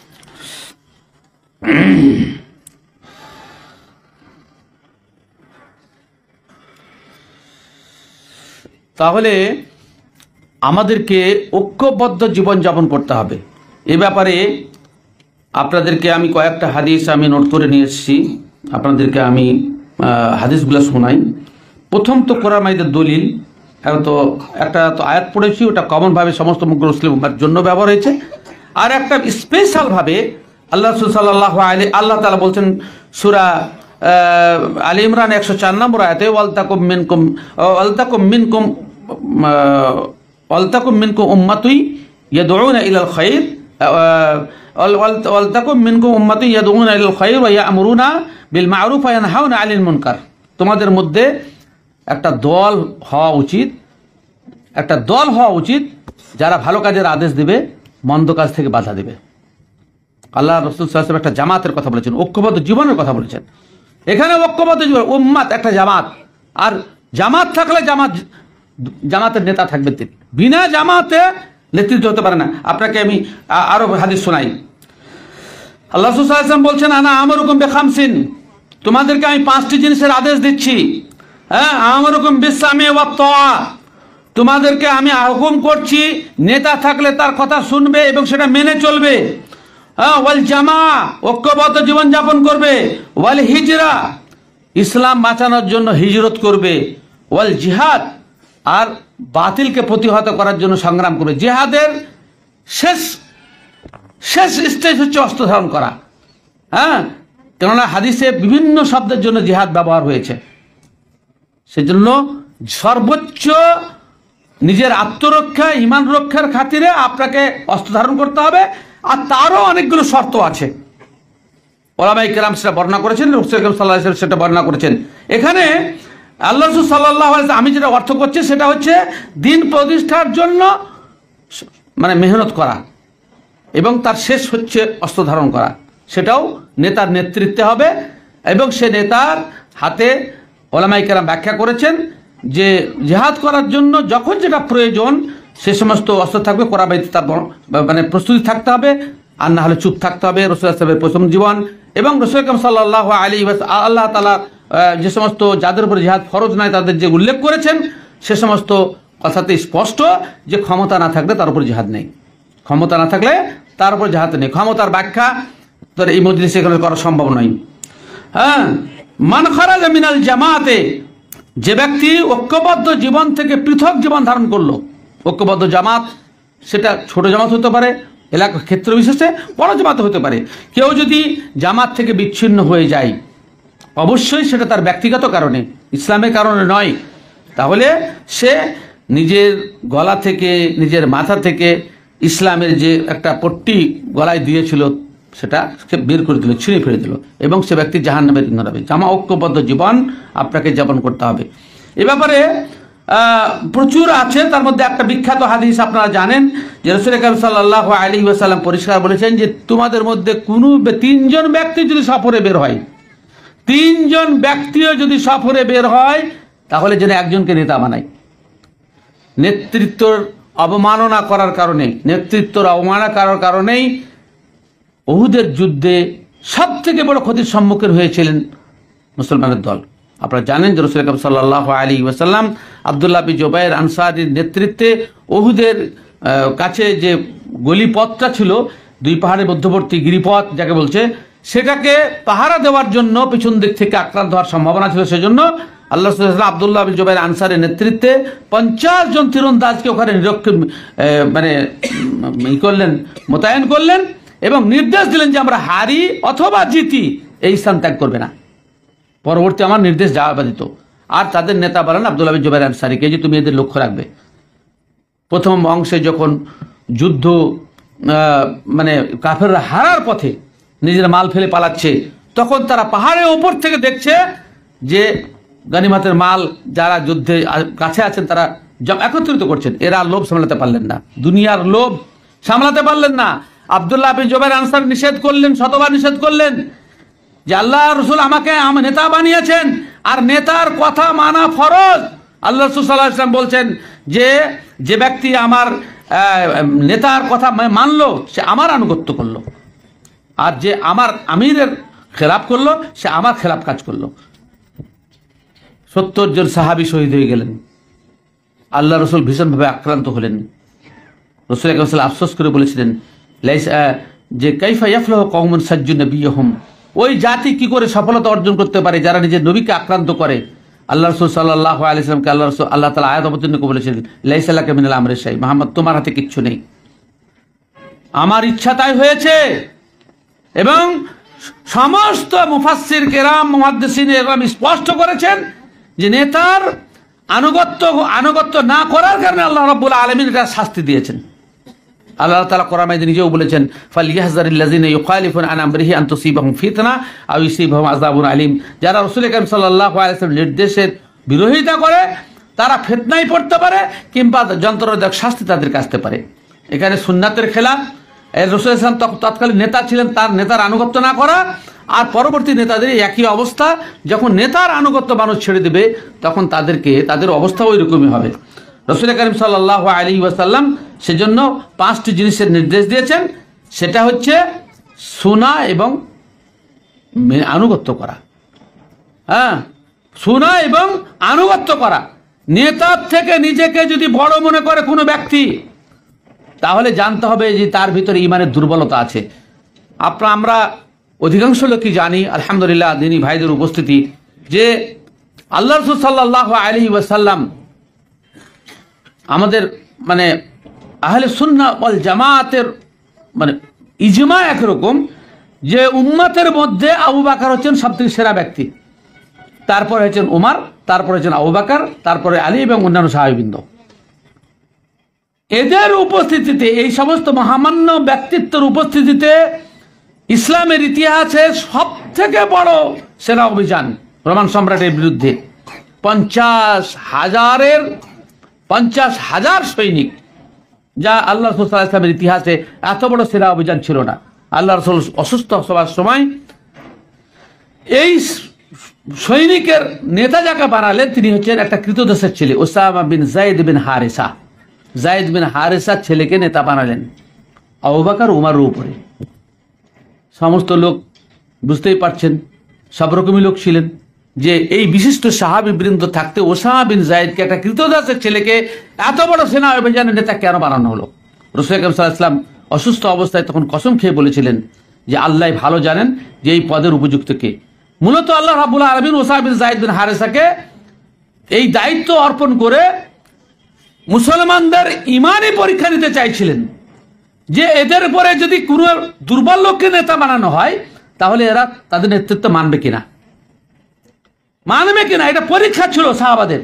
তাহলে আমাদেরকে ঐক্যবদ্ধ জীবনযাপন করতে হবে। এ ব্যাপারে আপনাদেরকে আমি কয়েকটা হাদিস আমি নোট করে নিয়ে এসেছি, আপনাদেরকে আমি হাদিসগুলো শোনাই। প্রথম তো কোরআন মাজিদের দলিল, তো একটা তো আয়াত পড়েছি, ওটা কমনভাবে সমস্ত মুসলিমের জন্য ব্যবহার হয়েছে। আর একটা স্পেশালভাবে আল্লাহ রাসূল সাল্লাল্লাহু আলাইহি আল্লাহ তাআলা বলছেন সূরা আলী ইমরান একশো চার নম্বর আয়াতে, ওয়ালতাকুম মিনকুম ওয়ালতাকুম মিনকুম ওয়ালতাকুম মিনকুম উম্মাতুন ইয়াদউনা ইলাল খায়র ওয়ালতাকুম মিনকুম উম্মাতুন ইয়াদউনা ইলাল খায়র ওয়া ইয়া'মুরুনা বিল মা'রুফ ওয়া ইয়ানহাউনা আনিল মুনকার। তোমাদের মধ্যে একটা দল হওয়া উচিত, একটা দল হওয়া উচিত যারা ভালো কাজের আদেশ দিবে, মন্দ কাজ থেকে বাধা দিবে। আল্লাহ রাসূল সাল্লাল্লাহু আলাইহি ওয়াসাল্লাম একটা জামাতের কথা বলেছেন, ঐক্যবদ্ধ জীবনের কথা বলেছেন। এখানে ঐক্যবদ্ধ জীবন, উম্মাত একটা জামাত, আর জামাত থাকলে জামাত জামাতের নেতা থাকবে তিনি, বিনা জামাতে নেতৃত্ব হতে পারে না। আপনাকে আমি আরো হাদিস শোনাই। আল্লাহ রাসূল সাল্লাল্লাহু আলাইহি ওয়াসাল্লাম বলছেন, আনা আমরুকুম বিখামসিন, তোমাদেরকে আমি পাঁচটি জিনিসের আদেশ দিচ্ছি। হ্যাঁ, আমরুকুম বিসসামি ওয়াত তাআ, তোমাদেরকে আমি হুকুম করছি, নেতা থাকলে তার কথা শুনবে এবং সেটা মেনে চলবে। হ্যাঁ, ওয়াল জামা, ঐক্যবদ্ধ জীবনযাপন করবে। ওয়াল হিজরা, ইসলাম বাঁচানোর জন্য হিজরত করবে। ওয়াল জিহাদ, আর বাতিলকে প্রতিহত করার জন্য সংগ্রাম করবে। জিহাদের শেষ শেষ স্টেজ হচ্ছে অস্ত্র ধারণ করা। হ্যাঁ, কেননা হাদিসে বিভিন্ন শব্দের জন্য জিহাদ ব্যবহার হয়েছে। সেজন্য সর্বোচ্চ নিজের আত্মরক্ষা, ইমান রক্ষার খাতিরে আপনাকে অস্ত্র ধারণ করতে হবে। আর তারও অনেকগুলো শর্ত আছে, ওলামায়ে কেরাম সেটা বর্ণনা করেছেন, রাসূল সাল্লাল্লাহু আলাইহি ওয়াসাল্লাম সেটা বর্ণনা করেছেন। এখানে আল্লাহ রাসূল সাল্লাল্লাহু আলাইহি ওয়াসাল্লাম, আমি যেটা অর্থ করছি সেটা হচ্ছে দিন প্রতিষ্ঠার জন্য মানে মেহনত করা, এবং তার শেষ হচ্ছে অস্ত্র ধারণ করা। সেটাও নেতার নেতৃত্বে হবে, এবং সে নেতার হাতে ওলামায়ে কেরাম ব্যাখ্যা করেছেন যে জিহাদ করার জন্য যখন যেটা প্রয়োজন সে সমস্ত অস্ত্র থাকবে, করা বাইতে তার মানে প্রস্তুতি থাকতে হবে, আর না হলে চুপ থাকতে হবে। রাসূলুল্লাহ সাল্লাল্লাহু আলাইহি ওয়াসাল্লামের প্রথম জীবন এবং রাসূল আকরাম সাল্লাল্লাহু আলাইহি ওয়াসাল্লাম আল্লাহ তাআলা যে সমস্ত যাদের উপর জিহাদ ফরজ নয় তাদের যে উল্লেখ করেছেন, সে সমস্ত কথাতে স্পষ্ট যে ক্ষমতা না থাকলে তার উপর জিহাদ নেই, ক্ষমতা না থাকলে তার উপর জিহাদ নেই। ক্ষমতার ব্যাখ্যা তোর এই মজলিসে এখানে করা সম্ভব নয়। হ্যাঁ, মান খারাজা মিনাল জামাতে, যে ব্যক্তি ঐক্যবদ্ধ জীবন থেকে পৃথক জীবন ধারণ করলো। ঐক্যবদ্ধ জামাত সেটা ছোট জামাত হতে পারে, এলাকা ক্ষেত্র বিশেষে বড় জামাত হতে পারে। কেউ যদি জামাত থেকে বিচ্ছিন্ন হয়ে যায়, অবশ্যই সেটা তার ব্যক্তিগত কারণে, ইসলামের কারণে নয়, তাহলে সে নিজের গলা থেকে, নিজের মাথা থেকে ইসলামের যে একটা পট্টি গলায় দিয়েছিল সেটা সে বের করে দিল, ছিঁড়ে ফেলে দিল, এবং সে ব্যক্তি জাহান্নামের ইন্ধন হবে। জামা ঐক্যবদ্ধ জীবন আপনাকে যাপন করতে হবে। এ ব্যাপারে প্রচুর আছে, তার মধ্যে একটা বিখ্যাত হাদিস আপনারা জানেন যে রাসূল আকরাম সাল্লাল্লাহু আলাইহি ওয়াসাল্লাম পরিষ্কার বলেছেন যে তোমাদের মধ্যে কোনো তিনজন ব্যক্তি যদি সফরে বের হয়, তিনজন ব্যক্তিও যদি সফরে বের হয়, তাহলে যেন একজনকে নেতা বানায়। নেতৃত্বর অবমাননা করার কারণে, নেতৃত্বর অবমাননা করার কারণেই উহুদের যুদ্ধে সব থেকে বড় ক্ষতির সম্মুখীন হয়েছিলেন মুসলমানের দল। আপনারা জানেন যে রাসূল আকরাম সাল্লাল্লাহু আলাইহি ওয়াসাল্লাম আব্দুল্লাহ বিন জুবাইর আনসারীর নেতৃত্বে উহুদের কাছে যে গলিপথটা ছিল, দুই পাহাড়ের মধ্যবর্তী গিরিপথ যাকে বলছে, সেটাকে পাহারা দেওয়ার জন্য পিছন দিক থেকে আক্রান্ত হওয়ার সম্ভাবনা ছিল। সেজন্য আল্লাহ রাসূল আব্দুল্লাহ বিন জুবাইর আনসারীর নেতৃত্বে পঞ্চাশ জন তীরন্দাজকে ওখানে নিরক্ষণ মানে ই করলেন, মোতায়েন করলেন, এবং নির্দেশ দিলেন যে আমরা হারি অথবা জিতি, এই স্থান ত্যাগ করবে না। পরবর্তী আমার নির্দেশ যাওয়া দিত। আর তাদের নেতা বলেন আব্দুল্লাহ বিন জুবাইর আনসারীকে যে তুমি এদের লক্ষ্য রাখবে। প্রথম অংশে যখন যুদ্ধ মানে কাফেররা হারার পথে নিজের মাল ফেলে পালাচ্ছে, তখন তারা পাহাড়ের ওপর থেকে দেখছে যে গনিমতের মাল যারা যুদ্ধে কাছে আছেন তারা একত্রিত করছেন। এরা লোভ সামলাতে পারলেন না, দুনিয়ার লোভ সামলাতে পারলেন না। আব্দুল্লাহ বিন জুবাইর আনসারী নিষেধ করলেন, শতবার নিষেধ করলেন যে আল্লাহ রসুল আমাকে নেতা বানিয়েছেন, আর নেতার কথা মানা ফরজ। আল্লাহ রসুল সাল্লাল্লাহু আলাইহি ওয়াসাল্লাম বলছেন যে যে ব্যক্তি আমার নেতার কথা মানলো সে আমার আনুগত্য করলো, আর যে আমার আমিরের খেলাফ করলো সে আমার খেলাফ কাজ করলো। সত্তর জন সাহাবী শহীদ হয়ে গেলেন। আল্লাহ রসুল ভীষণভাবে আক্রান্ত হলেন। রসুল আকরাম সাল্লাল্লাহু আলাইহি ওয়াসাল্লাম আফসোস করে বলেছিলেন যে কাইফা ইয়াফলাহু কওমুন সাজ্জু নবিয়্যুহুম, ওই জাতি কি করে সফলতা অর্জন করতে পারে যারা নিজের নবীকে আক্রান্ত করে। আল্লাহ রাসূল সাল্লাল্লাহু আলাইহি ওয়াসাল্লামকে আল্লাহ রাসূল আল্লাহ তাআলা আয়াত অবতীর্ণ করে বলেছিলেন লাইসা লাকা মিনাল আমরি শাই, মুহাম্মদ তোমার হাতে কিচ্ছু নেই, আমার ইচ্ছা তাই হয়েছে। এবং সমস্ত মুফাসসির কেরাম মুহাদ্দিসিন এরকম স্পষ্ট করেছেন যে নেতার আনুগত্য আনুগত্য না করার কারণে আল্লাহ রাব্বুল আলামিন এটা শাস্তি দিয়েছেন। আল্লাহ তাআলা কোরআন মাজিদে নিজেও বলেছেন ফালইয়াহযারিল্লাযিনা ইউখালিফুনা আন আমরিহি আন তুসিবাহুম ফিতনা আও ইউসিবাহুম আযাবুন আলীম, যারা রাসূল আকরাম সাল্লাল্লাহু আলাইহি ওয়াসাল্লাম নির্দেশের বিরোধিতা করে তারা ফিতনায় পড়তে পারে কিংবা যন্ত্রণাদায়ক শাস্তি তাদেরকে আসতে পারে। এখানে সুন্নাতের খেলাফ, এর রাসূল সাল্লাল্লাহু আলাইহি ওয়াসাল্লাম তৎকালীন নেতা ছিলেন, তার নেতার আনুগত্য না করা, আর পরবর্তী নেতাদের একই অবস্থা। যখন নেতার আনুগত্য মানুষ ছেড়ে দেবে তখন তাদেরকে তাদের অবস্থা ওই রকমই হবে। রাসূল কারীম সাল্লাল্লাহু আলাইহি ওয়াসাল্লাম সেজন্য পাঁচটি জিনিসের নির্দেশ দিয়েছেন, সেটা হচ্ছে শোনা এবং আনুগত্য করা। হ্যাঁ, শোনা এবং আনুগত্য করা, নেতার থেকে নিজেকে যদি বড় মনে করে কোনো ব্যক্তি, তাহলে জানতে হবে যে তার ভিতরে ইমানের দুর্বলতা আছে। আপনার আমরা অধিকাংশ লোকই জানি, আলহামদুলিল্লাহ দিনী ভাইদের উপস্থিতি, যে আল্লাহ রাসূল সাল্লাল্লাহু আলাইহি ওয়াসাল্লাম আমাদের মানে আহলে সুন্নাহ ওয়াল জামাতের মানে ইজমা একরকম যে উম্মতের মধ্যে আবু বকর হচ্ছেন সবথেকে সেরা ব্যক্তি, তারপরে হচ্ছেন উমর, তারপরে হচ্ছেন আবু বকর, তারপরে আলী এবং অন্যান্য সাহাবীবৃন্দ। এদের উপস্থিতিতে, এই সমস্ত মহামান্য ব্যক্তিত্বের উপস্থিতিতে ইসলামের ইতিহাসে সব থেকে বড় সেনা অভিযান রোমান সম্রাটের বিরুদ্ধে পঞ্চাশ হাজারের পঞ্চাশ হাজার সৈনিক, যা আল্লাহ রাসূল সাল্লাল্লাহু আলাইহি ওয়াসাল্লামের ইতিহাসে এত বড় সেনা অভিযান ছিল না। আল্লাহ রাসূল অসুস্থ হওয়ার সময় এই সৈনিকের নেতা যাকে বানালেন তিনি হচ্ছেন একটা কৃতদেশের ছেলে, Osama bin Zayd bin Haritha. Zayd bin হারেসার ছেলেকে নেতা বানালেন আবু বকর উমরের উপরে। সমস্ত লোক বুঝতেই পারছেন, সব রকমই লোক ছিলেন, যে এই বিশিষ্ট সাহাবীবৃন্দ থাকতে ওসামা বিন যায়েদকে, একটা কৃতদাসের ছেলেকে, এত বড় সেনা অভিযানের নেতা কেন বানানো হলো? রাসূল সাল্লাল্লাহু আলাইহি ওয়াসাল্লাম অসুস্থ অবস্থায় তখন কসম খেয়ে বলেছিলেন যে আল্লাহ ভালো জানেন যে এই পদের উপযুক্ত কে। মূলত আল্লাহ রাব্বুল আলামিন ওসামা বিন যায়েদ বিন হারেসাকে এই দায়িত্ব অর্পণ করে মুসলমানদের ইমানি পরীক্ষা নিতে চাইছিলেন, যে এদের পরে যদি কোনো দুর্বল লোককে নেতা বানানো হয় তাহলে এরা তাদের নেতৃত্ব মানবে কিনা মানবে কিনা এটা পরীক্ষা ছিল সাহাবাদের।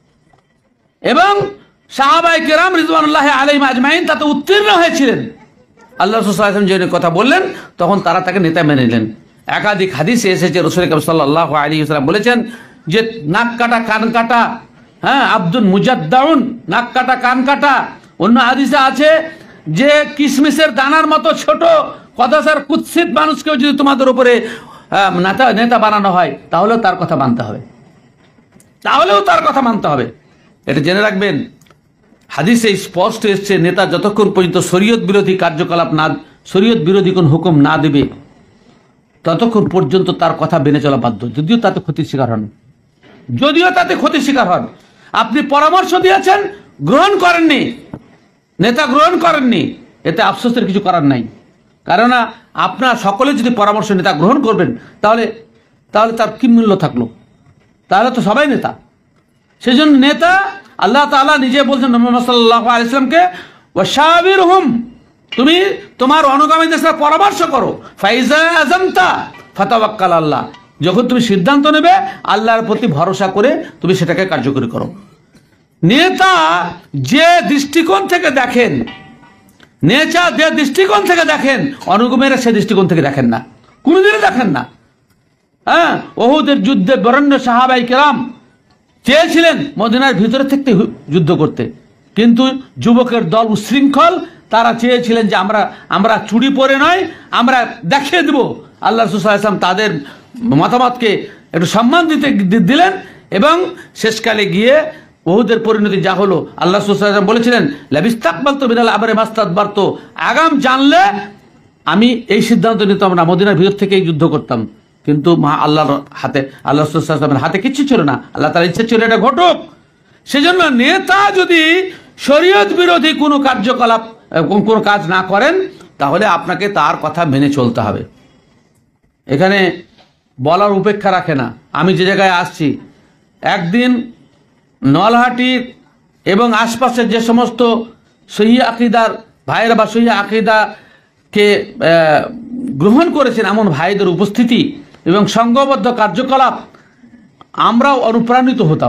এবং সাহাবায়ে কেরাম রিজওয়ানুল্লাহি আলাইহিম আজমাইন তাতে উত্তীর্ণ হয়েছিলেন। আল্লাহ রাসূল সাল্লাল্লাহু আলাইহি ওয়াসাল্লাম যে কথা বললেন তখন তারা তাকে নেতা মেনে নিলেন। একাধিক হাদিসে এসেছে রাসূল সাল্লাল্লাহু আলাইহি ওয়াসাল্লাম বলেছেন যে নাক কাটা কান কাটা, হ্যাঁ আব্দুল মুজাদ্দাউন, নাক কাটা কান কাটা। অন্য হাদিসে আছে যে কিশমিশের দানার মতো ছোট কদাসার কুৎসিত মানুষকেও যদি তোমাদের উপরে নেতা নেতা বানানো হয় তাহলেও তার কথা মানতে হবে, তাহলেও তার কথা মানতে হবে। এটা জেনে রাখবেন, হাদিসে স্পষ্ট এসছে নেতা যতক্ষণ পর্যন্ত শরীয়ত বিরোধী কার্যকলাপ না, শরীয়ত বিরোধী কোন হুকুম না দেবে ততক্ষণ পর্যন্ত তার কথা মেনে চলা বাধ্য, যদিও তাতে ক্ষতির শিকার হন, যদিও তাতে ক্ষতির শিকার হন। আপনি পরামর্শ দিয়েছেন, গ্রহণ করেননি, নেতা গ্রহণ করেননি, এতে আফসোসের কিছু করার নাই। কারণ আপনার সকলে যদি পরামর্শ নেতা গ্রহণ করবেন তাহলে তাহলে তার কি মূল্য থাকলো? তাহলে তো সবাই নেতা। সেই জন্য নেতা আল্লাহ তাআলা নিজে বলছেন মুহাম্মদ সাল্লাল্লাহু আলাইহি ওয়াসাল্লামকে, ওয়াশাবিরহুম, তুমি তোমার অনুগামীদের সাথে পরামর্শ করো, ফাইজা আযামতা ফাতাওয়াক্কাল আল্লাহ, যখন তুমি সিদ্ধান্ত নেবে আল্লাহর প্রতি ভরসা করে তুমি সেটাকে কার্যকরী করো। নেতা যে দৃষ্টিকোণ থেকে দেখেন, নেতা যে দৃষ্টিকোণ থেকে দেখেন, অনুগামীরা সে দৃষ্টিকোণ থেকে দেখেন না, কোনোদিনই দেখেন না। হ্যাঁ, উহুদের যুদ্ধে বরেণ্য সাহাবায়ে কেরাম চেয়েছিলেন মদিনার ভিতরে থেকে যুদ্ধ করতে, কিন্তু যুবকের দল উশৃঙ্খল, তারা চেয়েছিলেন যে আমরা আমরা চুরি পরে নয়, আমরা দেখিয়ে দেব। আল্লাহ রাসূল সাল্লাল্লাহু আলাইহি ওয়াসাল্লাম তাদের মতামতকে একটু সম্মান দিতে দিলেন এবং শেষকালে গিয়ে উহুদের পরিণতি যা হলো, আল্লাহ রাসূল সাল্লাল্লাহু আলাইহি ওয়াসাল্লাম বলেছিলেন লাবিস্তাকবালতু মিনাল আমরি মাস্তাদবারতু, আগাম জানলে আমি এই সিদ্ধান্ত নিতাম না, মদিনার ভিতর থেকেই যুদ্ধ করতাম। কিন্তু আল্লাহর হাতে, আল্লাহ রাসূল সাল্লাল্লাহু আলাইহি ওয়াসাল্লামের হাতে কিচ্ছু ছিল না, আল্লাহ তাআলার ইচ্ছা ছিল এটা ঘটুক। সেজন্য নেতা যদি শরীয়ত বিরোধী কোনো কার্যকলাপ কোনো কাজ না করেন তাহলে আপনাকে তার কথা মেনে চলতে হবে। এখানে বলার উপেক্ষা রাখে না। আমি যে জায়গায় আসছি, একদিন নলহাটির এবং আশপাশের যে সমস্ত সহিহ আকীদার ভাইরা বা সহিহ আকীদাকে গ্রহণ করেছেন এমন ভাইদের উপস্থিতি এবং সংঘবদ্ধ কার্যকলাপ, আমরাও অনুপ্রাণিত হতাম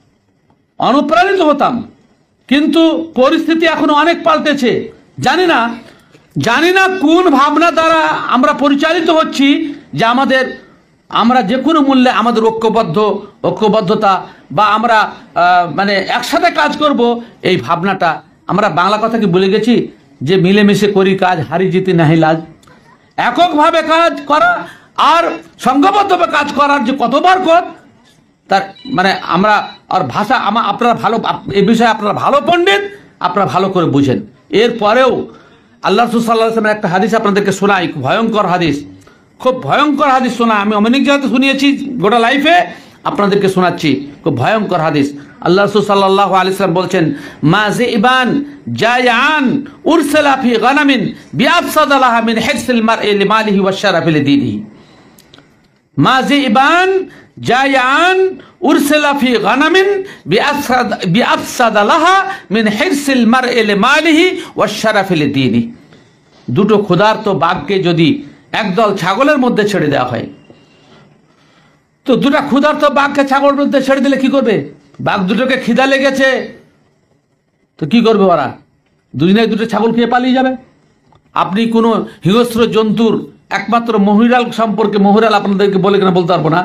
অনুপ্রাণিত হতাম কিন্তু পরিস্থিতি এখনো অনেক পাল্টেছে। জানি না জানি না কোন ভাবনা দ্বারা আমরা পরিচালিত হচ্ছি যে আমাদের আমরা যে কোনো মূল্যে আমাদের ঐক্যবদ্ধ ঐক্যবদ্ধতা বা আমরা মানে একসাথে কাজ করব, এই ভাবনাটা আমরা বাংলা কথা কি বলে গেছি যে মিলেমিশে করি কাজ, হারি জিতি নাহি লাজ। এককভাবে কাজ করা আর সংঘবদ্ধভাবে কাজ করার যে কতবার কর, তার মানে আমরা আর ভাষা আমার আপনারা ভালো, এই বিষয়ে আপনারা ভালো পণ্ডিত, আপনারা ভালো করে বুঝেন। এরপরেও আল্লাহ রাসূল সাল্লাল্লাহু আলাইহি ওয়াসাল্লাম একটা হাদিস আপনাদেরকে শোনাই, ভয়ঙ্কর হাদিস, খুব ভয়ঙ্কর হাদিস শোনা। আমি অনেক জায়গাতে শুনিয়েছি গোটা লাইফে, আপনাদেরকে শোনাচ্ছি, খুব ভয়ঙ্কর হাদিস। আল্লাহ রাসূল সাল্লাল্লাহু আলাইহি ওয়াসাল্লাম বলছেন, মা যিবান জায়ান উরসিলা ফি গানামিন বিআফসাদা লাহা মিন হিরসিল মারই লিমালিহি ওয়া শারাফি লিদীনিহি। মা যিবান জায়ান উরসিলা ফি গানামিন বিআফসাদ বিআফসাদা লাহা মিন হিরসিল মারই লিমালিহি ওয়া শারাফি লিদীনিহি। দুটো ক্ষুধার্ত বাঘকে যদি একদল ছাগলের মধ্যে ছেড়ে দেওয়া হয়, তো দুটা ক্ষুধার্ত বাঘকে ছাগলের মধ্যে ছেড়ে দিলে কি করবে? বাঘ দুটোকে খিদা লেগেছে, তো কি করবে ওরা? দুজনে দুটো ছাগল খেয়ে পালিয়ে যাবে। আপনি কোনো হিংস্র জন্তুর একমাত্র মহিরাল সম্পর্কে, মহিরাল আপনাদেরকে বলে কেন বলতে পারবো না,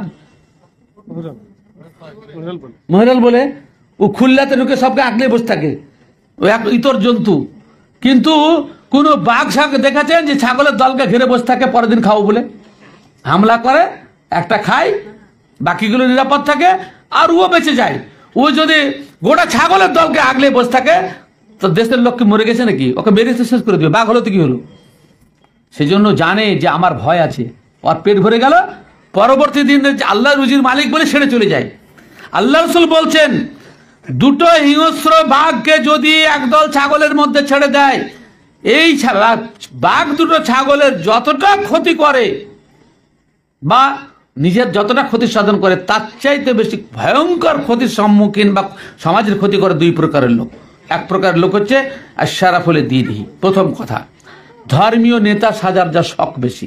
মহিরাল বলে ও খুললাতে ঢুকে সবকে আগলে বসে থাকে, ও এক ইতর জন্তু। কিন্তু কোন বাঘ শাক দেখেছেন যে ছাগলের দলকে ঘিরে বসে থাকে পরের দিন খাবো বলে? হামলা করে, একটা খায়, বাকিগুলো নিরাপদ থাকে, আর ও বেঁচে যায়। ও যদি গোটা ছাগলের দলকে আগলে বসে থাকে, তো দেশের লোককে মরে গেছে নাকি? ওকে মেরে শেষ করে দিবে। বাঘ হলো তো কি হলো? সেই জন্য জানে যে আমার ভয় আছে, ওর পেট ভরে গেল, পরবর্তী দিন আল্লাহ রুজির মালিক বলে ছেড়ে চলে যায়। আল্লাহ রাসূল বলছেন, দুটো হিংস্র বাঘকে যদি একদল ছাগলের মধ্যে ছেড়ে দেয়, এই বাঘ দুটো ছাগলের যতটা ক্ষতি করে বা নিজের যতটা ক্ষতি সাধন করে, তার চাইতে বেশি ভয়ঙ্কর ক্ষতির সম্মুখীন বা সমাজের ক্ষতি করে দুই প্রকারের লোক। এক প্রকার লোক হচ্ছে আশরাফুল দীনহি। প্রথম কথা, ধর্মীয় নেতা সাজার যা শখ বেশি।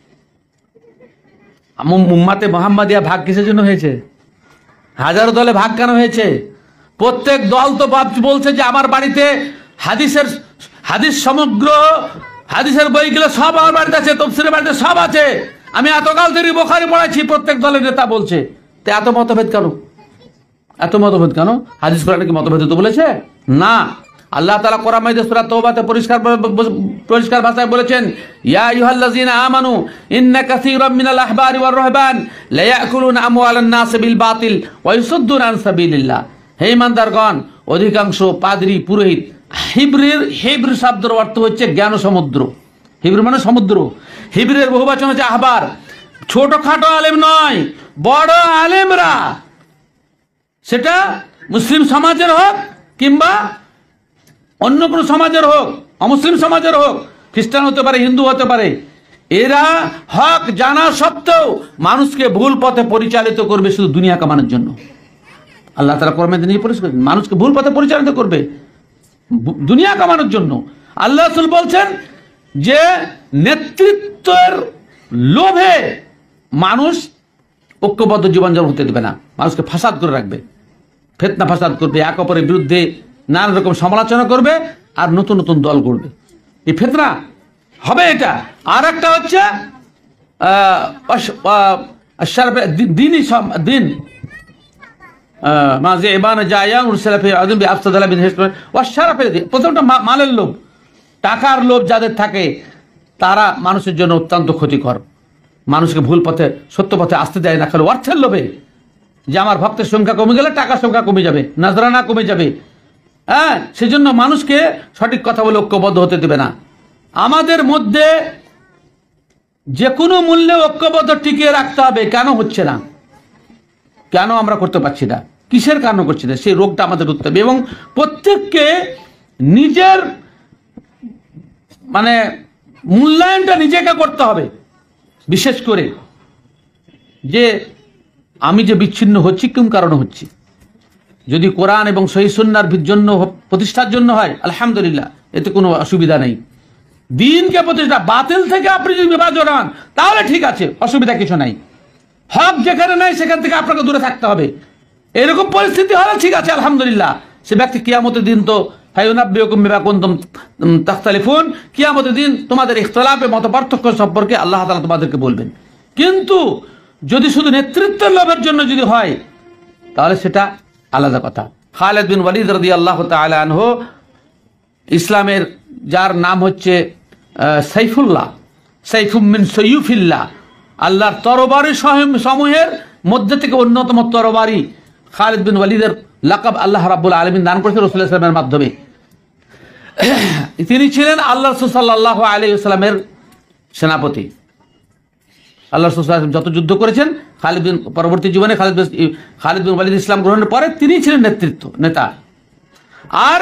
উম্মাতে মুহাম্মাদিয়া ভাগ কিসের জন্য হয়েছে? হাজারো দলে ভাগ কেন হয়েছে? প্রত্যেক দল তো বলছে যে আমার বাড়িতে হাদিসের হাদিস সমগ্র হাদিসের বইগুলো সব আমার বাড়িতে আছে, তাফসীরের বাড়িতে সব আছে, আমি এতকাল ধরে বুখারী পড়াচ্ছি, প্রত্যেক দলের নেতা বলছে। তো এত মতভেদ কেন? এত মতভেদ কেন? হাদিস কোরআনে কি মতভেদ তো বলেছে? না। আল্লাহ তাআলা কোরআন মাজিদে সূরা তাওবাতে পরিষ্কার পরিষ্কার ভাষায় বলেছেন, ইয়া আইয়ুহাল্লাযীনা আমানু ইন্না কাসীরাম মিনাল আহবারি ওয়ার রাহবান লা ইয়াকুলুনা আমওয়ালান নাস বিল বাতিল ওয়া ইউসাদ্দুনা আন সাবিলিল্লাহ। হে ইমানদারগণ, অধিকাংশ পাদ্রী পুরোহিত, হিব্রির হিব্র শব্দের অর্থ হচ্ছে জ্ঞান সমুদ্র। হিব্র মানে সমুদ্র। হিব্রের বহুবচন হচ্ছে আহবার। ছোটখাটো আলেম নয়, বড় আলেমরা, সেটা মুসলিম সমাজের হোক কিংবা অন্য কোনো সমাজের হোক, অমুসলিম সমাজের হোক, খ্রিস্টান হতে পারে, হিন্দু হতে পারে, এরা হক জানা সত্ত্বেও মানুষকে ভুল পথে পরিচালিত করবে শুধু দুনিয়া কামানোর জন্য। আল্লাহ তাআলা কোরআনে নিয়ে পরিষ্কার, মানুষকে ভুল পথে পরিচালিত করবে দুনিয়া কামানোর জন্য। আল্লাহ রাসূল বলছেন যে নেতৃত্বের লোভে মানুষ ঐক্যবদ্ধ জীবনযাপন হতে দেবে না, মানুষকে ফাসাদ করে রাখবে, ফিতনা ফাসাদ করবে, এক অপরের বিরুদ্ধে নানা রকম সমালোচনা করবে আর নতুন নতুন দল করবে। এই ফিতনা হবে এটা। আর একটা হচ্ছে দিনই দিন প্রথমটা মালের লোভ, টাকার লোভ যাদের থাকে তারা মানুষের জন্য অত্যন্ত ক্ষতিকর, মানুষকে ভুল পথে সত্য পথে আসতে দেয় না। খালি অর্থের লোভে, যে আমার ভক্তের সংখ্যা কমে গেলে টাকার সংখ্যা কমে যাবে, নাজরানা কমে যাবে, হ্যাঁ, সেজন্য মানুষকে সঠিক কথা বলে ঐক্যবদ্ধ হতে দেবে না। আমাদের মধ্যে যে কোনো মূল্যে ঐক্যবদ্ধ টিকিয়ে রাখতে হবে। কেন হচ্ছে না? কেন আমরা করতে পারছি না? কিসের কারণ করছি না? সেই রোগটা আমাদের ধরতে হবে এবং প্রত্যেককে নিজের মানে মূল্যায়নটা নিজেকে করতে হবে। বিশেষ করে যে আমি যে বিচ্ছিন্ন হচ্ছি কোন কারণে হচ্ছি। যদি কোরআন এবং সহিহ সুন্নাহর জন্য প্রতিষ্ঠার জন্য হয়, আলহামদুলিল্লাহ, এতে কোনো অসুবিধা নেই। দ্বীনকে প্রতিষ্ঠা, বাতিল থেকে আপনি যদি বিভাজন হন তাহলে ঠিক আছে, অসুবিধা কিছু নাই। হক যেখানে নাই সেখান থেকে আপনাকে দূরে থাকতে হবে। এরকম পরিস্থিতি হলে ঠিক আছে, আলহামদুলিল্লাহ, সে ব্যক্তি কিয়ামতের দিন তো ফায়ুনাব্বিউকুম বিমা কুনতুম তাখতালিফুন, কিয়ামতের দিন তোমাদের ইখতিলাফে মত পার্থক্য সম্পর্কে আল্লাহ তাআলা তোমাদেরকে বলবেন। কিন্তু যদি শুধু নেতৃত্বের লোভের জন্য যদি হয় তাহলে সেটা আলাদা কথা। খালিদ বিন ওয়ালিদ রাদিয়াল্লাহু তাআলা আনহু, ইসলামের যার নাম হচ্ছে সাইফুল্লাহ, সাইফুম মিন সাইয়ুফিল্লাহ, আল্লাহর তরবারি সমূহের মধ্যে থেকে অন্যতম তরবারি খালিদ বিন ওয়ালিদের লাকাব আল্লাহ রাব্বুল আলামিন দান করেছেন রাসূলুল্লাহ সাল্লাল্লাহু আলাইহি ওয়াসাল্লামের মাধ্যমে। তিনি ছিলেন আল্লাহ রাসূল সাল্লাল্লাহু আলাইহি ওয়াসাল্লামের সেনাপতি। আল্লাহ রাসূল সাল্লাল্লাহু আলাইহি ওয়াসাল্লাম যত যুদ্ধ করেছেন, খালিদ বিন পরবর্তী জীবনে খালিদ বিন খালিদ বিন ওয়ালিদ ইসলাম গ্রহণের পরে তিনি ছিলেন নেতৃত্ব নেতা। আর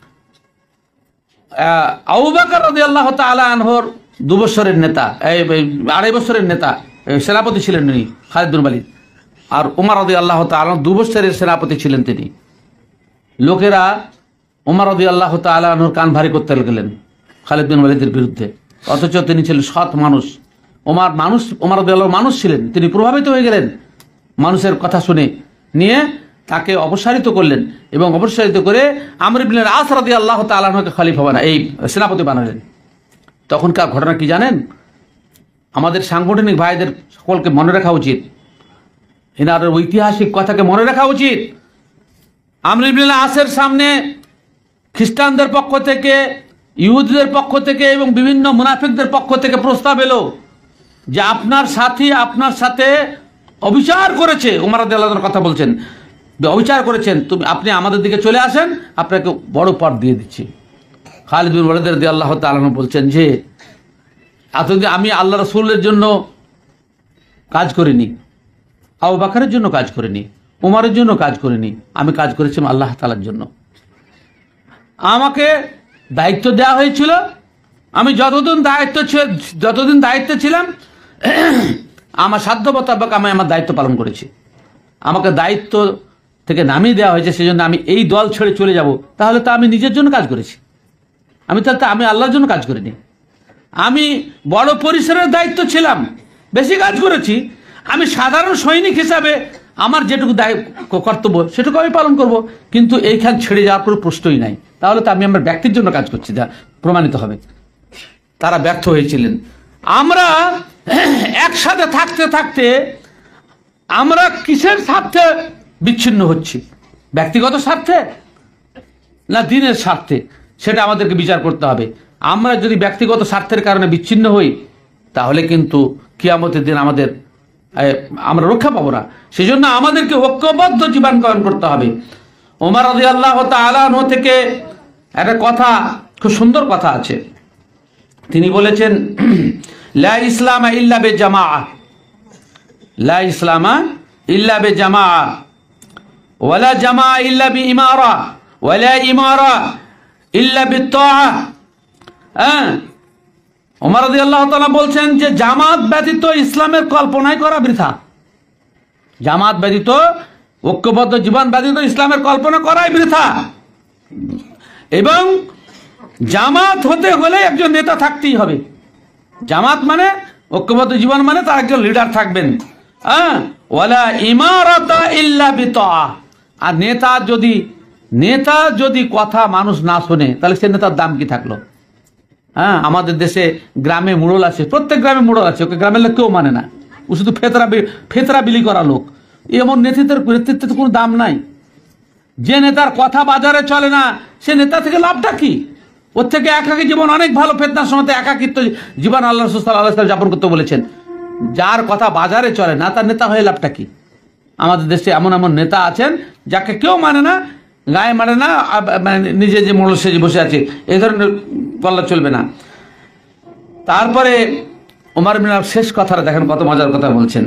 আবু বকর রাদিয়াল্লাহু তাআলা আনহুর দু বছরের নেতা, এই আড়াই বছরের নেতা, সেনাপতি ছিলেন উনি খালিদ বিন ওয়ালিদ। আর ওমর রাদিয়াল্লাহু তাআলা দু বছরের সেনাপতি ছিলেন তিনি। লোকেরা ওমর রাদিয়াল্লাহু তাআলা আনহুর কান ভারী করতে গেলেন খালিদ বিন ওয়ালিদের বিরুদ্ধে, অথচ তিনি ছিলেন সৎ মানুষ। ওমর মানুষ ওমর রাদিয়াল্লাহু মানুষ ছিলেন, তিনি প্রভাবিত হয়ে গেলেন মানুষের কথা শুনে, নিয়ে তাকে অপসারিত করলেন এবং অপসারিত করে আমর ইবনে আস রাদিয়াল্লাহু তাআলা আনহুকে খলিফা বানালেন, এই সেনাপতি বানালেন। তখনকার ঘটনা কি জানেন? আমাদের সাংগঠনিক ভাইদের সকলকে মনে রাখা উচিত, এনার ঐতিহাসিক কথাকে মনে রাখা উচিত। আমর ইবনে আসের সামনে খ্রিস্টানদের পক্ষ থেকে, ইহুদিদের পক্ষ থেকে এবং বিভিন্ন মুনাফিকদের পক্ষ থেকে প্রস্তাব এলো যে আপনার সাথী আপনার সাথে অবিচার করেছে। ওমর রাদিয়াল্লাহু আনহুর কথা বলছেন, অবিচার করেছেন, তুমি আপনি আমাদের দিকে চলে আসেন, আপনাকে বড় পদ দিয়ে দিচ্ছি। খালিদ বিন ওয়ালিদ রাদিয়াল্লাহু তাআলা আনহু বলছেন যে এতদিন আমি আল্লাহ রাসূলের জন্য কাজ করিনি, আবু বকরের জন্য কাজ করিনি, ওমরের জন্য কাজ করিনি, আমি কাজ করেছিলাম আল্লাহ তাআলার জন্য। আমাকে দায়িত্ব দেওয়া হয়েছিল, আমি যতদিন দায়িত্ব যতদিন দায়িত্বে ছিলাম আমার সাধ্য মোতাবেক আমি আমার দায়িত্ব পালন করেছি। আমাকে দায়িত্ব থেকে নামিয়ে দেওয়া হয়েছে, সেজন্য আমি এই দল ছেড়ে চলে যাব, তাহলে তো আমি নিজের জন্য কাজ করেছি, আমি তাহলে তো আমি আল্লাহর জন্য কাজ করিনি। আমি বড় পরিসরের দায়িত্ব ছিলাম, বেশি কাজ করেছি, আমি সাধারণ সৈনিক হিসাবে আমার যেটুকু দায়িত্ব কর্তব্য সেটুকু আমি পালন করব, কিন্তু এইখান ছেড়ে যাওয়ার কোনো প্রশ্নই নাই, তাহলে তো আমি আমার ব্যক্তির জন্য কাজ করছি, যা প্রমাণিত হবে। তারা ব্যর্থ হয়েছিলেন। আমরা একসাথে থাকতে থাকতে আমরা কিসের স্বার্থে বিচ্ছিন্ন হচ্ছি? ব্যক্তিগত স্বার্থে না দিনের স্বার্থে? সেটা আমাদেরকে বিচার করতে হবে। আমরা যদি ব্যক্তিগত স্বার্থের কারণে বিচ্ছিন্ন হই, তাহলে কিন্তু কিয়ামতের দিন আমাদের আমরা রক্ষা পাবো না। সেজন্য আমাদেরকে ঐক্যবদ্ধ জীবনযাপন করতে হবে। ওমর রাদিয়াল্লাহু তাআলা আনহু থেকে একটা কথা, খুব সুন্দর কথা আছে, তিনি বলেছেন লা ইসলামা ইল্লা বিজামাআ, লা ইসলামা ইল্লা বিজামাআ, ওয়ালা জামাআ ইল্লা বিইমারা, ওয়ালা ইমারা ইল্লা বিত্তাআ। হ্যাঁ, ওমর রাদিয়াল্লাহু তাআলা বলছেন যে জামাত ব্যতীত ইসলামের কল্পনাই করা বৃথা। জামাত ব্যতীত, ঐক্যবদ্ধ জীবন ব্যতীত ইসলামের কল্পনা করাই বৃথা। এবং জামাত হতে হলে একজন নেতা থাকতেই হবে। জামাত মানে ঐক্যবদ্ধ জীবন মানে তার একজন লিডার থাকবেন। হ্যাঁ, ওয়ালা ইমারাতা ইল্লা বিত্তাআ। আর নেতা যদি নেতা যদি কথা মানুষ না শোনে, তাহলে সে নেতার দাম কি থাকলো? হ্যাঁ, আমাদের দেশে গ্রামে মোড়ল আছে, প্রত্যেক গ্রামে মোড়ল আছে, ওকে গ্রামের লোক কেউ মানে না, ও শুধু ফেতরা ফেতরা বিলি করা লোক। এমন নেতৃত্বের নেতৃত্বের কোনো দাম নাই। যে নেতার কথা বাজারে চলে না, সে নেতা থেকে লাভটা কি? ওর থেকে একাকী জীবন অনেক ভালো। ফেতনার সময় একাকিত্ব জীবন আল্লাহ রাসূল সাল্লাল্লাহু আলাইহি ওয়াসাল্লাম যাপন করতে বলেছেন। যার কথা বাজারে চলে না, তার নেতা হয়ে লাভটা কি? আমাদের দেশে এমন এমন নেতা আছেন যাকে কেউ মানে না, গায়ে মানে না, মানে নিজে যে মোড়ল সেজে বসে আছে, এই ধরনের বললে চলবে না। তারপরে ওমর ইবনে শেষ কথাটা দেখেন, কত মজার কথা বলছেন,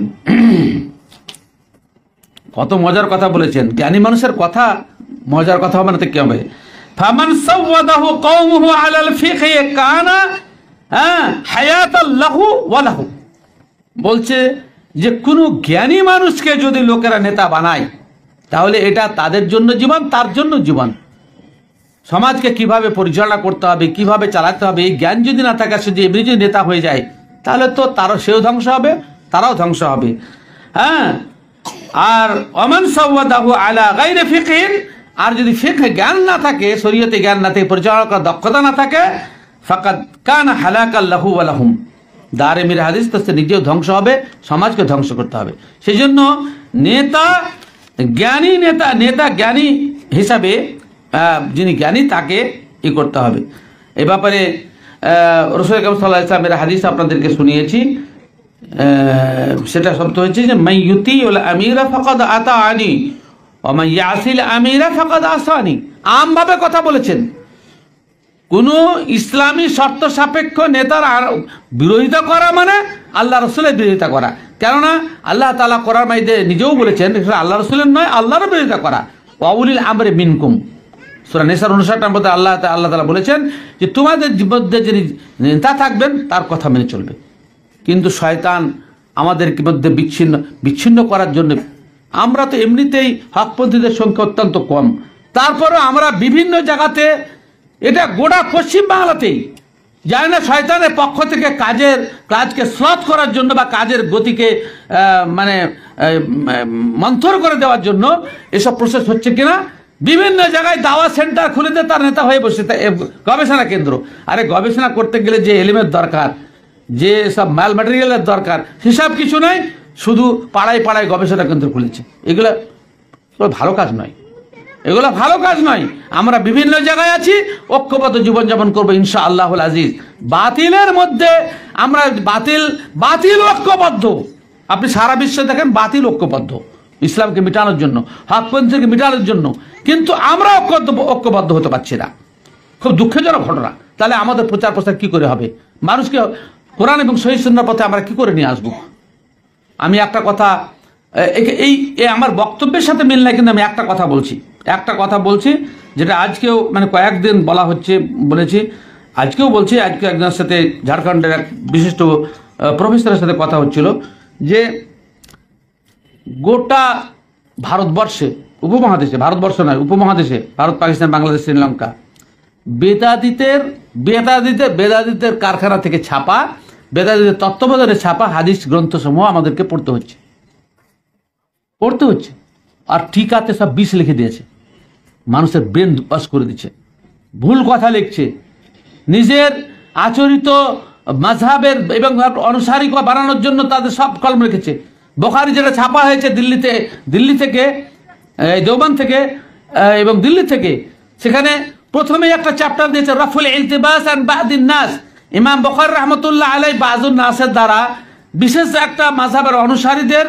কত মজার কথা বলেছেন। জ্ঞানী মানুষের কথা মজার কথা হবে না তো কি হবে? ফামান সাওয়াদাহু কওমুহু আলাল ফিকহি কানা হ্যাঁ হায়াতাল লাহু ওয়া লাহু। বলছে যে কোনো জ্ঞানী মানুষকে যদি লোকেরা নেতা বানায়, তাহলে এটা তাদের জন্য জীবন, তার জন্য জীবন। সমাজকে কিভাবে পরিচালনা করতে হবে, কিভাবে চালাতে হবে, এই জ্ঞান যদি না থাকে, সে যে এমনি যদি নেতা হয়ে যায়, তাহলে তো তারও সেও ধ্বংস হবে, তারাও ধ্বংস হবে। হ্যাঁ, আর ওমান সাওয়াদাহু আলা গায়রি ফিকহিন, আর যদি ফিকহ জ্ঞান না থাকে, শরীয়তে জ্ঞান না থাকে, পরিচালনা করার দক্ষতা না থাকে, ফাকাদ কানা হালাকাল লাহু ওয়া লাহুম। দারেমির হাদিস, তো সে নিজেও ধ্বংস হবে, সমাজকে ধ্বংস করতে হবে। সেই জন্য নেতা জ্ঞানী নেতা নেতা জ্ঞানী হিসাবে যিনি জ্ঞানী তাকে ই করতে হবে। এ ব্যাপারে রাসূল আকরাম সাল্লাল্লাহু আলাইহি ওয়াসাল্লামের হাদিস আপনাদেরকে শুনিয়েছি। সেটা শব্দ হচ্ছে যে মান ইউতিউল আমিরা ফাকাদ আতাআনি ওয়া মান ইয়াসিল আমিরা ফাকাদ আসানি। আমভাবে কথা বলেছেন, কোনো ইসলামী শর্ত সাপেক্ষ নেতার আর বিরোধিতা করা মানে আল্লাহ রসুলের বিরোধিতা করা। কেননা আল্লাহ তাআলা কোরআন মাজিদে নিজেও বলেছেন আল্লাহ রসুলের নয়, আল্লাহর বিরোধিতা করা। ওয়াউলিল আমরি মিনকুম, সূরা নিসার উনষাট নম্বরে আল্লাহ আল্লাহ তাআলা বলেছেন যে তোমাদের মধ্যে যিনি নেতা থাকবেন তার কথা মেনে চলবে। কিন্তু শয়তান আমাদের মধ্যে বিচ্ছিন্ন বিচ্ছিন্ন করার জন্য, আমরা তো এমনিতেই হকপন্থীদের সংখ্যা অত্যন্ত কম, তারপরে আমরা বিভিন্ন জায়গাতে, এটা গোটা পশ্চিম বাংলাতেই জানি না শয়তানের পক্ষ থেকে কাজের কাজকে স্লথ করার জন্য বা কাজের গতিকে মানে মন্থর করে দেওয়ার জন্য এসব প্রসেস হচ্ছে কিনা। বিভিন্ন জায়গায় দাওয়া সেন্টার খুলে দিয়ে তার নেতা হয়ে বসে, গবেষণা কেন্দ্র। আরে গবেষণা করতে গেলে যে এলিমের দরকার, যে সব মাল ম্যাটেরিয়ালের দরকার, সেসব কিছু নয়, শুধু পাড়ায় পাড়ায় গবেষণা কেন্দ্র খুলেছে। এগুলো ভালো কাজ নয়, এগুলো ভালো কাজ নয়। আমরা বিভিন্ন জায়গায় আছি, ঐক্যবদ্ধ জীবনযাপন করবো ইনশাআল্লাহুল আজিজ। বাতিলের মধ্যে আমরা বাতিল বাতিল ঐক্যবদ্ধ, আপনি সারা বিশ্বে দেখেন বাতিল ঐক্যবদ্ধ ইসলামকে মিটানোর জন্য, হকপন্থীকে মিটানোর জন্য, কিন্তু আমরা ঐক্যবদ্ধ ঐক্যবদ্ধ হতে পারছি না। খুব দুঃখজনক ঘটনা। তাহলে আমাদের প্রচার প্রসার কি করে হবে? মানুষকে কোরআন এবং সহিহ সুন্নাহর পথে আমরা কি করে নিয়ে আসবো? আমি একটা কথা, এই আমার বক্তব্যের সাথে মিল নাই, কিন্তু আমি একটা কথা বলছি একটা কথা বলছি যেটা আজকেও মানে কয়েকদিন বলা হচ্ছে, বলেছি, আজকেও বলছি। আজকে একজনের সাথে, ঝাড়খণ্ডের এক বিশিষ্ট প্রফেসরের সাথে কথা হচ্ছিল যে গোটা ভারতবর্ষে, উপমহাদেশে, ভারতবর্ষ নয় উপমহাদেশে, ভারত, পাকিস্তান, বাংলাদেশ, শ্রীলঙ্কা, বেদাদিতের বেদাদিতে বেদাদিতের কারখানা থেকে ছাপা, বেদাদিতের তত্ত্বাবধানে ছাপা হাদিস গ্রন্থসমূহ আমাদেরকে পড়তে হচ্ছে পড়তে হচ্ছে আর টিকাতে সব বিষ লিখে দিয়েছে, মানুষের ব্রেন ওয়াশ করে দিচ্ছে, ভুল কথা লিখছে, নিজের আচরিত মাযহাবের এবং অনুসারী বানানোর জন্য তাদের সব কলম রেখেছে। বুখারী যেটা ছাপা হয়েছে দিল্লিতে, দিল্লি থেকে, দেওবন্দ থেকে এবং দিল্লি থেকে, সেখানে প্রথমে একটা চ্যাপ্টার দিয়েছে রাফুল ইলতিবাস আন বাদিন নাস। ইমাম বুখারী রাহমাতুল্লাহ আলাইহি বাযুন নাসের দ্বারা বিশেষ একটা মাযহাবের অনুসারীদের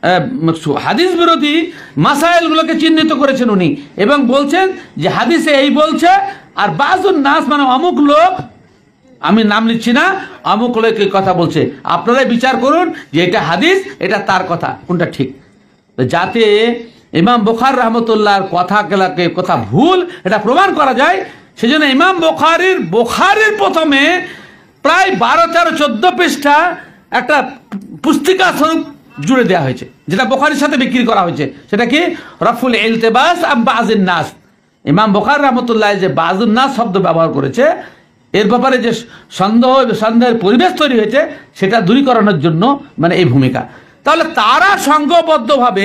হাদিস বিরোধী মাসাইলগুলোকে চিহ্নিত করেছেন উনি, এবং বলছেন যে হাদিসে এই বলছে, আর বাযুন নাস মানে অমুক লোক, আমি নাম নিচ্ছি না, অমুক লোক এই কথা বলছে, আপনারাই বিচার করুন যে এটা হাদিস, এটা তার কথা, কোনটা ঠিক। যাতে ইমাম বুখারী রাহমাতুল্লাহর কথাগুলোকে কথা ভুল এটা প্রমাণ করা যায়, সেজন্য ইমাম বুখারীর বুখারীর প্রথমে প্রায় বারো তেরো চোদ্দ পৃষ্ঠা একটা পুস্তিকা স্বরূপ জুড়ে দেওয়া হয়েছে, যেটা বুখারীর সাথে বিক্রি করা হয়েছে। সেটা কি? রাফুল ইলতিবাস আম বাযিন নাস। ইমাম বুখারী রাহমাতুল্লাহ যে বাযুন নাস শব্দ ব্যবহার করেছে, এর ব্যাপারে যে সন্দেহ সন্দেহের পরিবেশ তৈরি হয়েছে সেটা দূরীকরণের জন্য মানে এই ভূমিকা। তাহলে তারা সংঘবদ্ধভাবে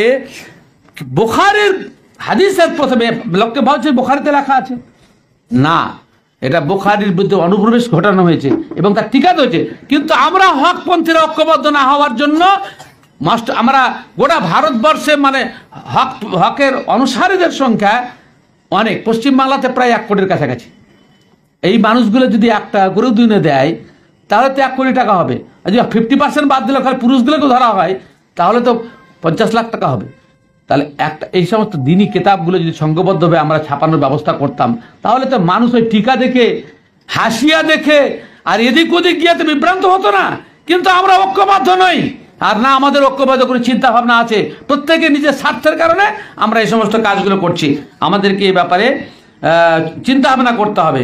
বুখারীর হাদিসের প্রথমে লোককে ভাবছে বুখারীতে লেখা আছে, না, এটা বুখারীর বিরুদ্ধে অনুপ্রবেশ ঘটানো হয়েছে এবং তার টিকাতে হয়েছে। কিন্তু আমরা হকপন্থীরা ঐক্যবদ্ধ না হওয়ার জন্য মাস্ট আমরা গোটা ভারতবর্ষে মানে হক হকের অনুসারীদের সংখ্যা অনেক, পশ্চিমবাংলাতে প্রায় এক কোটির কাছাকাছি। এই মানুষগুলো যদি এক টাকা করে দিনে দেয় তাহলে তো এক কোটি টাকা হবে। আর যদি ফিফটি পার্সেন্ট বাদ দিলে খালি পুরুষগুলোকে ধরা হয় তাহলে তো পঞ্চাশ লাখ টাকা হবে। তাহলে একটা এই সমস্ত দিনী কিতাবগুলো যদি সংঘবদ্ধভাবে আমরা ছাপানোর ব্যবস্থা করতাম তাহলে তো মানুষ ওই টিকা দেখে, হাসিয়া দেখে আর এদিক ওদিক গিয়ে তো বিভ্রান্ত হতো না। কিন্তু আমরা ঐক্যবদ্ধ নই, আর না আমাদের ঐক্যবদ্ধ কোনো চিন্তা ভাবনা আছে, প্রত্যেকে নিজের স্বার্থের কারণে আমরা এই সমস্ত কাজগুলো করছি। আমাদেরকে এই ব্যাপারে চিন্তা ভাবনা করতে হবে।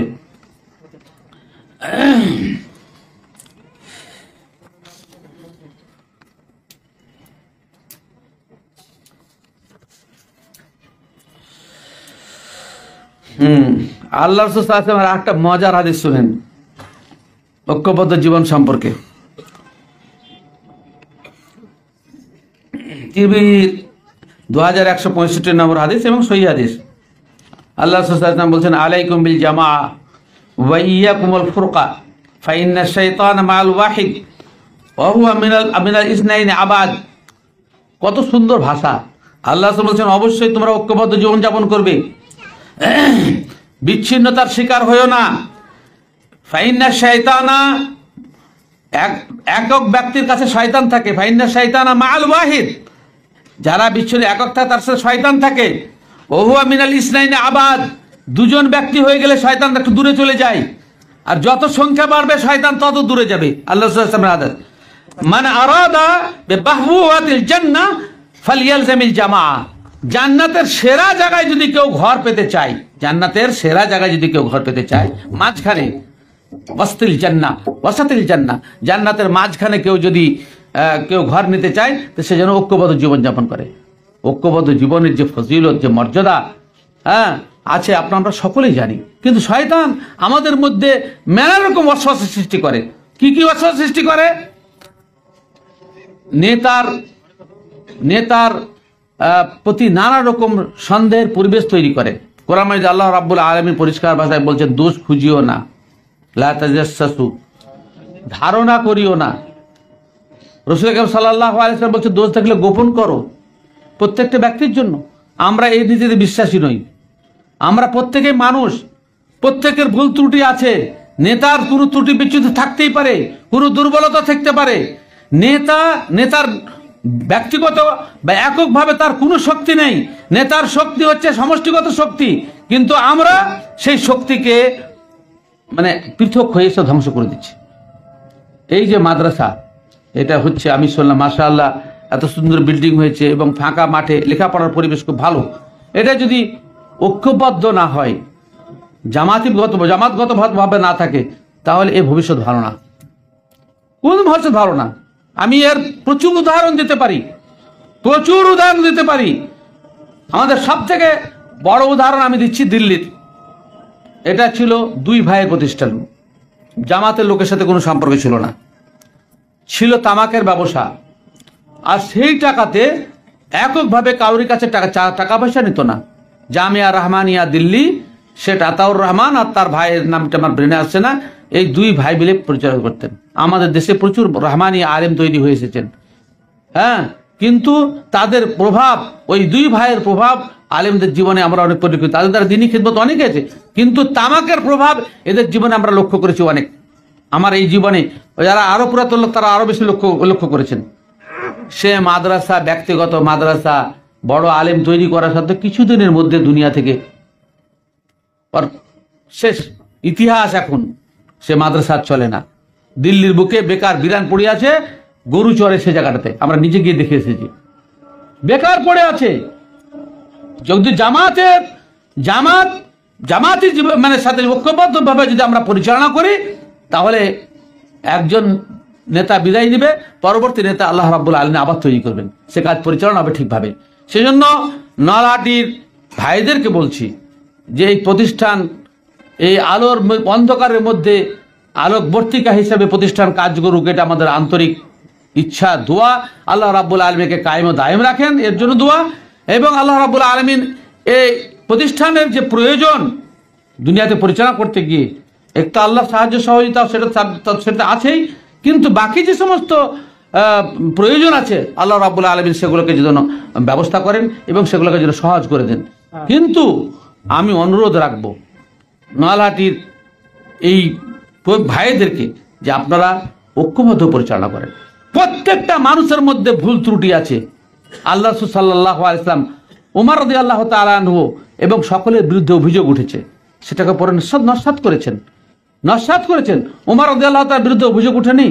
হুম আল্লাহ রাসূল সাল্লাল্লাহু আলাইহি ওয়াসাল্লাম একটা মজার হাদিস শুনেন ঐক্যবদ্ধ জীবন সম্পর্কে। তিরমিজির দু হাজার একশো পঁয়ষট্টি নম্বর হাদিস এবং সহিহ হাদিস। আল্লাহ রাসূল সাল্লাল্লাহু আলাইহি ওয়াসাল্লাম বলছেন, আলাইকুম বিল জামাআ ওয়া ইয়াকুমুল ফুরকা ফাইন্না শাইতানা মাআল ওয়াহিদ ওয়া হুয়া মিনাল মিনাল ইসনাইনি আবাদ। কত সুন্দর ভাষা। আল্লাহ রাসূল বলছেন, অবশ্যই তোমরা ঐক্যবদ্ধ জীবন যাপন করবে, বিচ্ছিন্নতার শিকার হয়েও না। ফাইন্না শাইতানা, এক একক ব্যক্তির কাছে শয়তান থাকে। ফাইন্না শাইতানা মাআল ওয়াহিদ, যারা বিচ্ছিন্ন একক থাকে তার সাথে শয়তান থাকে। ওয়া হুয়া মিনাল ইসনাইনি আবাদ, দুজন ব্যক্তি হয়ে গেলে শয়তান একটু দূরে চলে যায়। আর যত সংখ্যা বাড়বে শয়তান তত দূরে যাবে। আল্লাহ সাল্লাল্লাহু আলাইহি মান আরাদা বিবাহওয়াতিল জান্নাহ ফালইয়ালজামিল জামাআ, জান্নাতের সেরা জায়গায় যদি কেউ ঘর পেতে চায়, জান্নাতের সেরা জায়গায় যদি কেউ ঘর পেতে চায়, মাঝখানে ওয়াসতিল জান্নাহ ওয়াসাতিল জান্নাহ, জান্নাতের মাঝখানে কেউ যদি কেউ ঘর নিতে চায় তো সে যেন ঐক্যবদ্ধ জীবনযাপন করে। ঐক্যবদ্ধ জীবনের যে ফজিলত, যে মর্যাদা হ্যাঁ আছে আপনারা আমরা সকলেই জানি, কিন্তু শয়তান আমাদের মধ্যে মেলা রকম ওয়াসওয়াসা সৃষ্টি করে। কি কি ওয়াসওয়াসা সৃষ্টি করে? নেতার নেতার প্রতি নানা রকম সন্দেহের পরিবেশ তৈরি করে। কোরআন মাজিদে আল্লাহ রাব্বুল আলামিন পরিষ্কার ভাষায় বলছেন, দোষ খুঁজিও না, লা তাজাসসু, ধারণা করিও না। রাসূল আকরাম সাল্লাল্লাহু আলাইহি ওয়াসাল্লাম বলছে, দোষ থাকলে গোপন করো। প্রত্যেকটা ব্যক্তির জন্য আমরা এই নীতিতে বিশ্বাসী নই। আমরা প্রত্যেকেই মানুষ, প্রত্যেকের ভুল ত্রুটি আছে। নেতার কোনো ত্রুটি বিচ্যুতি থাকতেই পারে, কোনো দুর্বলতা থাকতে পারে। নেতা নেতার ব্যক্তিগত বা এককভাবে তার কোনো শক্তি নেই, নেতার শক্তি হচ্ছে সমষ্টিগত শক্তি, কিন্তু আমরা সেই শক্তিকে মানে পৃথক হয়ে এসে ধ্বংস করে দিচ্ছি। এই যে মাদ্রাসা, এটা হচ্ছে আমি শুনলাম মাশাআল্লাহ এত সুন্দর বিল্ডিং হয়েছে এবং ফাঁকা মাঠে লেখাপড়ার পরিবেশ খুব ভালো। এটা যদি ঐক্যবদ্ধ না হয়, জামাতিগত জামাতগত ভাবে না থাকে, তাহলে এই ভবিষ্যৎ ভালো না, কোন ভবিষ্যৎ ভালো না। আমি এর প্রচুর উদাহরণ দিতে পারি, প্রচুর উদাহরণ দিতে পারি। আমাদের সব থেকে বড় উদাহরণ আমি দিচ্ছি দিল্লির। এটা ছিল দুই ভাইয়ের প্রতিষ্ঠান, জামাতের লোকের সাথে কোনো সম্পর্ক ছিল না, ছিল তামাকের ব্যবসা। আর সেই টাকাতে এককভাবে কাউরির কাছে টাকা টাকা পয়সা নিত না। জামিয়া রহমানিয়া দিল্লি, শেখ আতাউর রহমান আর তার ভাইয়ের নামটা আমার ব্রেনে আসছে না, এই দুই ভাই মিলে পরিচালনা করতেন। আমাদের দেশে প্রচুর রহমানি আলেম তৈরি হয়ে এসেছেন, হ্যাঁ, কিন্তু তাদের প্রভাব, ওই দুই ভাইয়ের প্রভাব আলেমদের জীবনে আমরা অনেক পরিচিত। তাদের দ্বারা দিনী খিদমত অনেক আছে, কিন্তু তামাকের প্রভাব এদের জীবনে আমরা লক্ষ্য করেছি অনেক। আমার এই জীবনে যারা আরো পুরাতন লোক তারা আরো বেশি লক্ষ্য লক্ষ্য করেছেন। সে মাদ্রাসা, ব্যক্তিগত মাদ্রাসা, বড় আলেম তৈরি করা সত্ত্বেও কিছুদিনের মধ্যে দুনিয়া থেকে শেষ। ইতিহাস এখন সে মাদ্রাসা চলে না। দিল্লির বুকে বেকার বিরান পড়ে আছে, গরু চড়ে সে জায়গাটাতে, আমরা নিজে গিয়ে দেখে এসেছি, বেকার পড়ে আছে। যদি জামাতের জামাত জামাতি মানে সাথে ঐক্যবদ্ধভাবে যদি আমরা পরিচালনা করি, তাহলে একজন নেতা বিদায় নেবে, পরবর্তী নেতা আল্লাহ রাব্বুল আলামিন আবার তৈরি করবেন, সে কাজ পরিচালনা হবে ঠিকভাবে। সেজন্য নলহাটির ভাইদেরকে বলছি যে এই প্রতিষ্ঠান এই আলোর অন্ধকারের মধ্যে আলোকবর্তিকা হিসেবে প্রতিষ্ঠান কাজ করুক, এটা আমাদের আন্তরিক ইচ্ছা, দোয়া। আল্লাহ রাব্বুল আলামিনকে কায়েম ও দায়েম রাখেন, এর জন্য দোয়া। এবং আল্লাহ রাব্বুল আলামিন এই প্রতিষ্ঠানের যে প্রয়োজন দুনিয়াতে পরিচালনা করতে গিয়ে, একটা আল্লাহ সাহায্য সহযোগিতা সেটা সেটা আছেই, কিন্তু বাকি যে সমস্ত প্রয়োজন আছে আল্লাহ রাব্বুল আলামিন সেগুলোকে যেন ব্যবস্থা করেন এবং সেগুলোকে যেন সহজ করে দেন। কিন্তু আমি অনুরোধ রাখবো নলহাটির এই ভাইদেরকে যে আপনারা ঐক্যবদ্ধ পরিচালনা করেন। প্রত্যেকটা মানুষের মধ্যে ভুল ত্রুটি আছে। আল্লাহ সাল্লাল্লাহু আলাইহি ওয়াসাল্লাম, ওমর রাদিয়াল্লাহু তাআলা আনহু এবং সকলের বিরুদ্ধে অভিযোগ উঠেছে, সেটাকে পরে নস্যাৎ নস্যাৎ করেছেন নস্যাৎ করেছেন ওমর রাদিয়াল্লাহু তাআলার বিরুদ্ধে অভিযোগ উঠেনি।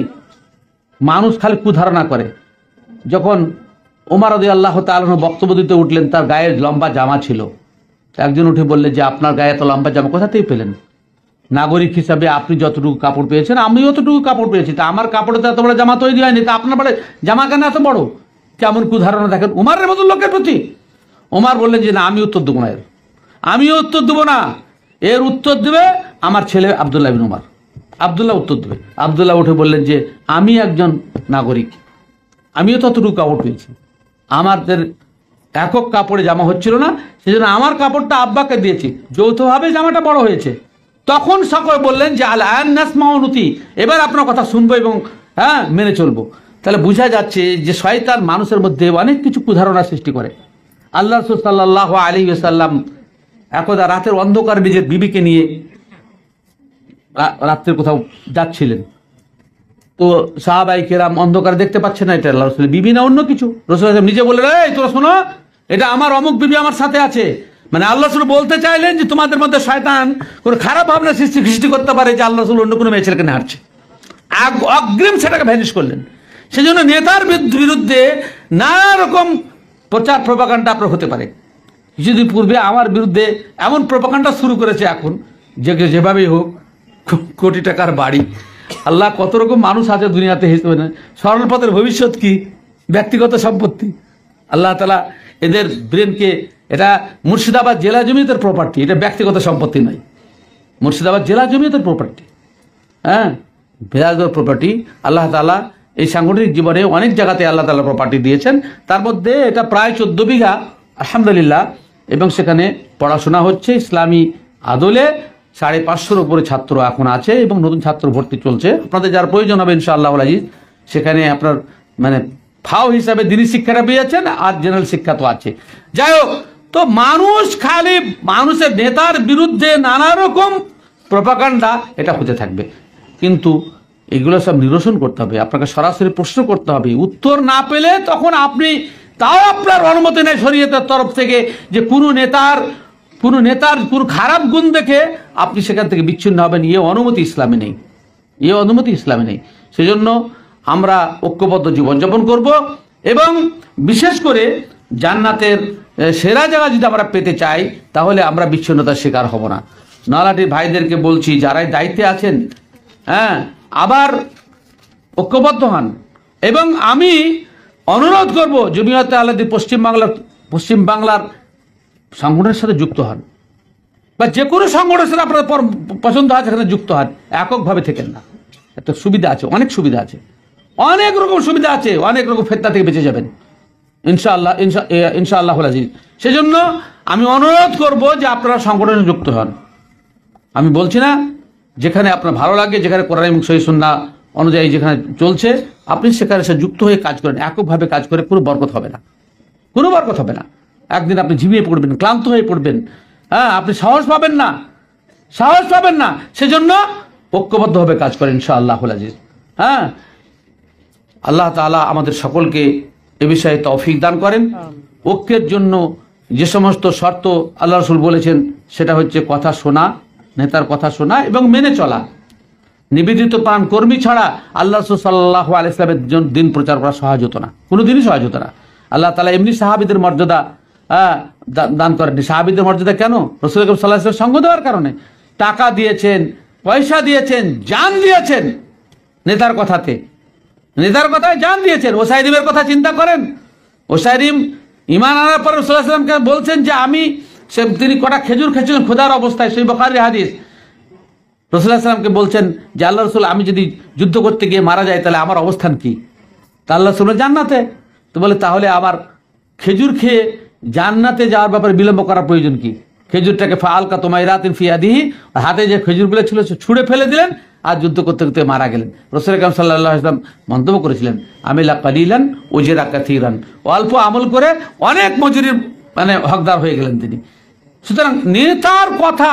মানুষ খালি কুধারণা করে। যখন ওমর রাদিয়াল্লাহু তাআলা আনহু বক্তব্য দিতে উঠলেন, তার গায়ে লম্বা জামা ছিল। একজন উঠে বললেন যে আপনার গায়ে এত লম্বা জামা কোথাতেই পেলেন? নাগরিক হিসাবে আপনি যতটুকু কাপড় পেয়েছেন আমি অতটুকু কাপড় পেয়েছি, তা আমার কাপড়ে তো এত বড় জামা তৈরি হয়নি, তা আপনার বলে জামা কেন এত বড়? কেমন কুধারণা দেখেন উমারের মতো লোকের প্রতি। ওমর বললেন যে না, আমি উত্তর দেবো না, এর আমিও উত্তর দেবো না, এর উত্তর দেবে আমার ছেলে আব্দুল্লাহ বিন উমর। আব্দুল্লাহ উত্তর দেবে। আব্দুল্লাহ উঠে বললেন যে আমি একজন নাগরিক, আমিও ততটুকু কাপড় পেয়েছি, আমাদের একক কাপড়ে জামা হচ্ছিল না, সেজন্য আমার কাপড়টা আব্বাকে দিয়েছি, যৌথভাবে জামাটা বড় হয়েছে। তখন সকলে বললেন যে আল আন নাসমাউনুতি, এবার আপনার কথা শুনবো এবং হ্যাঁ মেনে চলবো। তাহলে বোঝা যাচ্ছে যে শয়তান মানুষের মধ্যে অনেক কিছু কুধারণা সৃষ্টি করে। আল্লাহ রাসূল সাল্লাল্লাহু আলাইহি ওয়াসাল্লাম একদা রাতের অন্ধকারে নিজের বিবিকে নিয়ে রাত্রে কোথাও যাচ্ছিলেন, তো সাহাবায়ে কেরাম অন্ধকারে দেখতে পাচ্ছে না এটা আল্লাহ রাসূলের বিবি না অন্য কিছু। রাসূল নিজে বললেন, এই তোরা শোনো, এটা আমার অমুক বিবি আমার সাথে আছে, মানে আল্লাহ রাসূল বলতে চাইলেন যে তোমাদের মধ্যে শয়তান কোনো খারাপ ভাবনা সৃষ্টি সৃষ্টি করতে পারে যে আল্লাহ রাসূল অন্য কোনো মেয়ে ছেলেকে হাঁটছে, অগ্রিম সেটাকে ভ্যানিশ করলেন। সেজন্য নেতার বিরুদ্ধে নানা রকম প্রচার প্রপাগান্ডা আপনার হতে পারে। কিছুদিন পূর্বে আমার বিরুদ্ধে এমন প্রপাগান্ডা শুরু করেছে এখন যে যেভাবেই হোক, কোটি টাকার বাড়ি, আল্লাহ কত রকম মানুষ আছে দুনিয়াতে হিসেবে না, সরল পথের ভবিষ্যৎ কি, ব্যক্তিগত সম্পত্তি, আল্লাহ তাআলা এদের ব্রেনকে, এটা মুর্শিদাবাদ জেলা জমিয়তের প্রপার্টি, এটা ব্যক্তিগত সম্পত্তি নয়, মুর্শিদাবাদ জেলা জমিয়তের প্রপার্টি, হ্যাঁ ব্যক্তিগত প্রপার্টি। আল্লাহ তাআলা এই সাংগঠনিক জীবনে অনেক জায়গাতে আল্লাহ তাআলা প্রপার্টি দিয়েছেন, তার মধ্যে এটা প্রায় চোদ্দ বিঘা আলহামদুলিল্লাহ, এবং সেখানে পড়াশোনা হচ্ছে ইসলামী আদলে, সাড়ে পাঁচশোর উপরে ছাত্র এখন আছে এবং নতুন ছাত্র ভর্তি চলছে। আপনাদের যার প্রয়োজন হবে ইনশাআল্লাহ আজিজ, সেখানে আপনার মানে ফাও হিসাবে দিনী শিক্ষাটা পেয়েছেন আর জেনারেল শিক্ষা তো আছে। যাই হোক, তো মানুষ খালি মানুষের নেতার বিরুদ্ধে নানা রকম প্রপাগান্ডা এটা হতে থাকবে, কিন্তু এগুলো সব নিরসন করতে হবে, আপনাকে সরাসরি প্রশ্ন করতে হবে, উত্তর না পেলে তখন আপনি, তাও আপনার অনুমতি নেই শরীয়তের তরফ থেকে যে কোনো নেতার কোনো নেতার কোনো খারাপ গুণ দেখে আপনি সেখান থেকে বিচ্ছিন্ন হবেন, এ অনুমতি ইসলামে নেই, এ অনুমতি ইসলামে নেই। সেজন্য আমরা ঐক্যবদ্ধ জীবনযাপন করব এবং বিশেষ করে জান্নাতের সেরা জায়গা যদি আমরা পেতে চাই তাহলে আমরা বিচ্ছিন্নতার শিকার হব না। নলাটির ভাইদেরকে বলছি, যারাই দায়িত্বে আছেন, হ্যাঁ আবার ঐক্যবদ্ধ হন। এবং আমি অনুরোধ করব জমিয়তে আহলেদিস পশ্চিমবাংলার পশ্চিমবাংলার সংগঠনের সাথে যুক্ত হন, বা যে কোনো সংগঠনের সাথে আপনার পছন্দ আছে সেখানে যুক্ত হন, এককভাবে থেকেন না। একটা সুবিধা আছে, অনেক সুবিধা আছে, অনেক রকম সুবিধা আছে, অনেক রকম ফেতনা থেকে বেঁচে যাবেন ইনশাআল্লাহ ইনশাআল্লাহ আজিজ। সেজন্য আমি অনুরোধ করব যে আপনারা সংগঠনে যুক্ত হন। আমি বলছি না যেখানে আপনার ভালো লাগে, যেখানে কোরআন এবং সহিহ সুন্নাহ অনুযায়ী যেখানে চলছে আপনি সেখানে সে যুক্ত হয়ে কাজ করেন, এককভাবে কাজ করে কোনো বরকত হবে না, কোনো বরকত হবে না। একদিন আপনি ঝিমিয়ে পড়বেন, ক্লান্ত হয়ে পড়বেন, হ্যাঁ আপনি সাহস পাবেন না, সাহস পাবেন না। সেজন্য ঐক্যবদ্ধভাবে কাজ করেন ইনশাআল্লাহ আজিজ। হ্যাঁ, আল্লাহ তাআলা আমাদের সকলকে এ বিষয়ে তৌফিক দান করেন। ঐক্যের জন্য যে সমস্ত শর্ত আল্লাহ রাসূল বলেছেন সেটা হচ্ছে কথা শোনা, নেতার কথা শোনা এবং মেনে চলা। নিবেদিত প্রাণ কর্মী ছাড়া আল্লাহ রাসূল সাল্লাল্লাহু আলাইহি ওয়াসাল্লামের দিন প্রচার করা সহজ হতো না, কোনো দিনই সহজ হতো না। আল্লাহ তাআলা এমনি সাহাবীদের মর্যাদা দান করেননি। সাহাবীদের মর্যাদা কেন? রাসূল সাল্লাল্লাহু আলাইহি ওয়াসাল্লাম সঙ্গ দেওয়ার কারণে। টাকা দিয়েছেন, পয়সা দিয়েছেন, জান দিয়েছেন নেতার কথাতে, নেতার কথায় জান দিয়েছেন। ওসাইরিমের কথা চিন্তা করেন, ওসাইরিম ঈমান আনার পর রাসূল সাল্লাল্লাহু আলাইহি ওয়াসাল্লামকে বলছেন যে আমি, সে তিনি কটা খেজুর খেয়েছিলেন খোদার অবস্থায়, সেই বুখারীর হাদিস। রাসূল সাল্লাল্লাহু আলাইহি ওয়াসাল্লামকে বলছেন যে আল্লাহ রাসূল আমি যদি যুদ্ধ করতে গিয়ে মারা যাই তাহলে আমার অবস্থান কি? তা আল্লাহ রাসূল জান্নাতে। তো বলে তাহলে আমার খেজুর খেয়ে জান্নাতে যাওয়ার ব্যাপারে বিলম্ব করার প্রয়োজন কি? খেজুরটাকে ফাআলকা তুমাইরাতিন ফি ইয়াদিহি, হাতে যে খেজুরগুলো ছিল সে ছুঁড়ে ফেলে দিলেন আর যুদ্ধ করতে করতে মারা গেলেন। রাসূল আকরাম সাল্লাল্লাহু আলাইহি ওয়াসাল্লাম মন্তব্য করেছিলেন আমিলা কালিলান উজরা কাসীরান, অল্প আমল করে অনেক মজুরির মানে হকদার হয়ে গেলেন তিনি। সুতরাং নেতার কথা,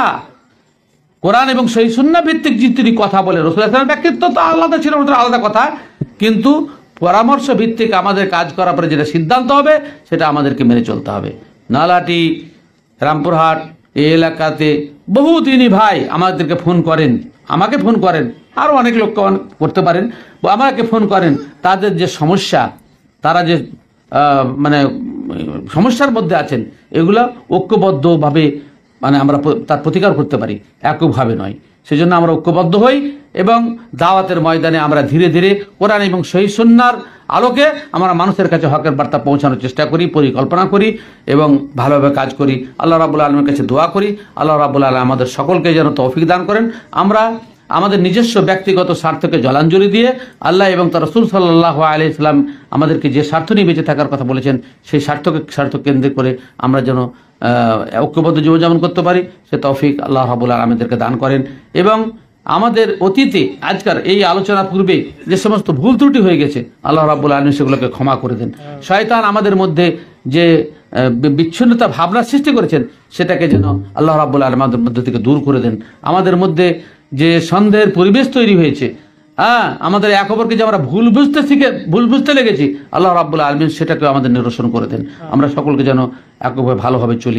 কোরআন এবং সহিহ সুন্নাহ ভিত্তিক যে তিনি কথা বলে, রাসূল সাল্লাল্লাহু আলাইহি ওয়াসাল্লামের ব্যক্তিত্ব তো আলাদা ছিল, ওটা আলাদা কথা, কিন্তু পরামর্শ ভিত্তিক আমাদের কাজ করার পরে যেটা সিদ্ধান্ত হবে সেটা আমাদেরকে মেনে চলতে হবে। নালাটি, রামপুরহাট এই এলাকাতে বহু দিনই ভাই আমাদেরকে ফোন করেন, আমাকে ফোন করেন, আরও অনেক লোক করতে পারেন, আমাকে ফোন করেন, তাদের যে সমস্যা, তারা যে মানে সমস্যার মধ্যে আছেন, এগুলো ঐক্যবদ্ধভাবে মানে আমরা তার প্রতিকার করতে পারি, এককভাবে নয়। সেজন্য আমরা ঐক্যবদ্ধ হই এবং দাওয়াতের ময়দানে আমরা ধীরে ধীরে কোরআন এবং সহিহ সুন্নাহর আলোকে আমরা মানুষের কাছে হকের বার্তা পৌঁছানোর চেষ্টা করি, পরিকল্পনা করি এবং ভালোভাবে কাজ করি। আল্লাহ রাব্বুল আলামিনের কাছে দোয়া করি আল্লাহ রাব্বুল আলামিন আমাদের সকলকে যেন তৌফিক দান করেন। আমরা আমাদের নিজস্ব ব্যক্তিগত স্বার্থকে জলাঞ্জলি দিয়ে আল্লাহ এবং তার রাসূল সাল্লাল্লাহু আলাইহি ওয়াসাল্লাম আমাদেরকে যে স্বার্থ নিয়ে বেঁচে থাকার কথা বলেছেন সেই স্বার্থকে স্বার্থ কেন্দ্র করে আমরা যেন ঐক্যবদ্ধ জীবনযাপন করতে পারি, সে তৌফিক আল্লাহ রাব্বুল আলামিন আমাদেরকে দান করেন। এবং আমাদের অতীতে আজকাল এই আলোচনা পূর্বে যে সমস্ত ভুল ত্রুটি হয়ে গেছে আল্লাহ রাব্বুল আলামিন সেগুলোকে ক্ষমা করে দেন। শয়তান আমাদের মধ্যে যে বিচ্ছিন্নতা ভাবনা সৃষ্টি করেছেন সেটাকে যেন আল্লাহ রাব্বুল আলামিন আমাদের মধ্যে থেকে দূর করে দেন। আমাদের মধ্যে যে সন্দেহের পরিবেশ তৈরি হয়েছে, হ্যাঁ আমাদের এক অপরকে যে আমরা ভুল বুঝতে শিখে ভুল বুঝতে লেগেছি, আল্লাহ রাব্বুল আলামিন সেটাকে আমাদের নিরসন করে দেন। আমরা সকলকে যেন একভাবে ভালোভাবে চলি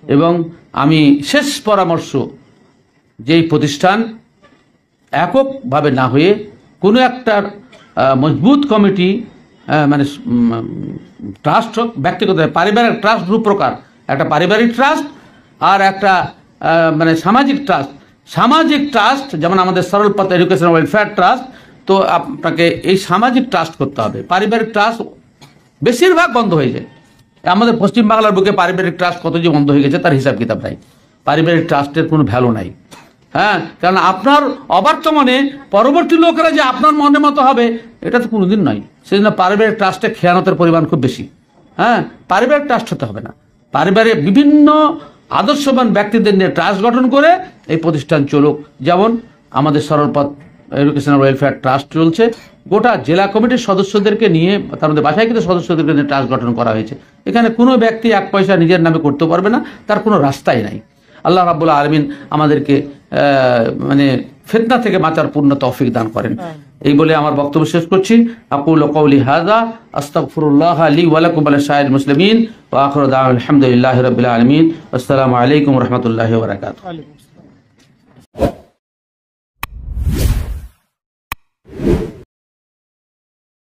এবং আমি শেষ পরামর্শ, যেই প্রতিষ্ঠান এককভাবে না হয়ে কোনো একটা মজবুত কমিটি, মানে ট্রাস্ট হোক, ব্যক্তিগত পারিবারিক ট্রাস্ট দু প্রকার, একটা পারিবারিক ট্রাস্ট আর একটা মানে সামাজিক ট্রাস্ট। সামাজিক ট্রাস্ট যেমন আমাদের সরল পথ এডুকেশন ওয়েলফেয়ার ট্রাস্ট, তো আপনাকে এই সামাজিক ট্রাস্ট করতে হবে। পারিবারিক ট্রাস্ট বেশিরভাগ বন্ধ হয়ে যায়। আমাদের পশ্চিমবাংলার বুকে পারিবারিক ট্রাস্ট কত যে বন্ধ হয়ে গেছে তার হিসাব কিতাব নাই। পারিবারিক ট্রাস্টের কোনো ভ্যালু নাই, হ্যাঁ, কারণ আপনার অবর্তমানে পরবর্তী লোকেরা যে আপনার মনের মতো হবে এটা তো কোনোদিন নয়। সেই জন্য পারিবারিক ট্রাস্টে খেয়ানতের পরিমাণ খুব বেশি। হ্যাঁ, পারিবারিক ট্রাস্ট হতে হবে না, পারিবারিক বিভিন্ন আদর্শবান ব্যক্তিদের নিয়ে ট্রাস্ট গঠন করে এই প্রতিষ্ঠান চলুক। যেমন আমাদের সরল পথ এডুকেশনাল ওয়েলফেয়ার ট্রাস্ট চলছে, গোটা জেলা কমিটির সদস্যদেরকে নিয়ে, তার মধ্যে বাসায় কিন্তু সদস্যদেরকে নিয়ে ট্রাস্ট গঠন করা হয়েছে। এখানে কোনো ব্যক্তি এক পয়সা নিজের নামে করতে পারবে না, তার কোনো রাস্তাই নাই। আল্লাহ রাব্বুল আলামিন আমাদেরকে মানে ফিতনা থেকে বাঁচার পূর্ণ তৌফিক দান করেন। এই বলে আমার বক্তব্য শেষ করছি। আকুলু কওলি হাযা আস্তাগফিরুল্লাহ লি ওয়া লাকুম ওয়া লিসাইরিল মুসলিমিন ওয়া আখিরু দাওয়ানা আলহামদুলিল্লাহি রাব্বিল আলামিন। আসসালামু আলাইকুম ওয়া রাহমাতুল্লাহি ওয়া বারাকাতুহু।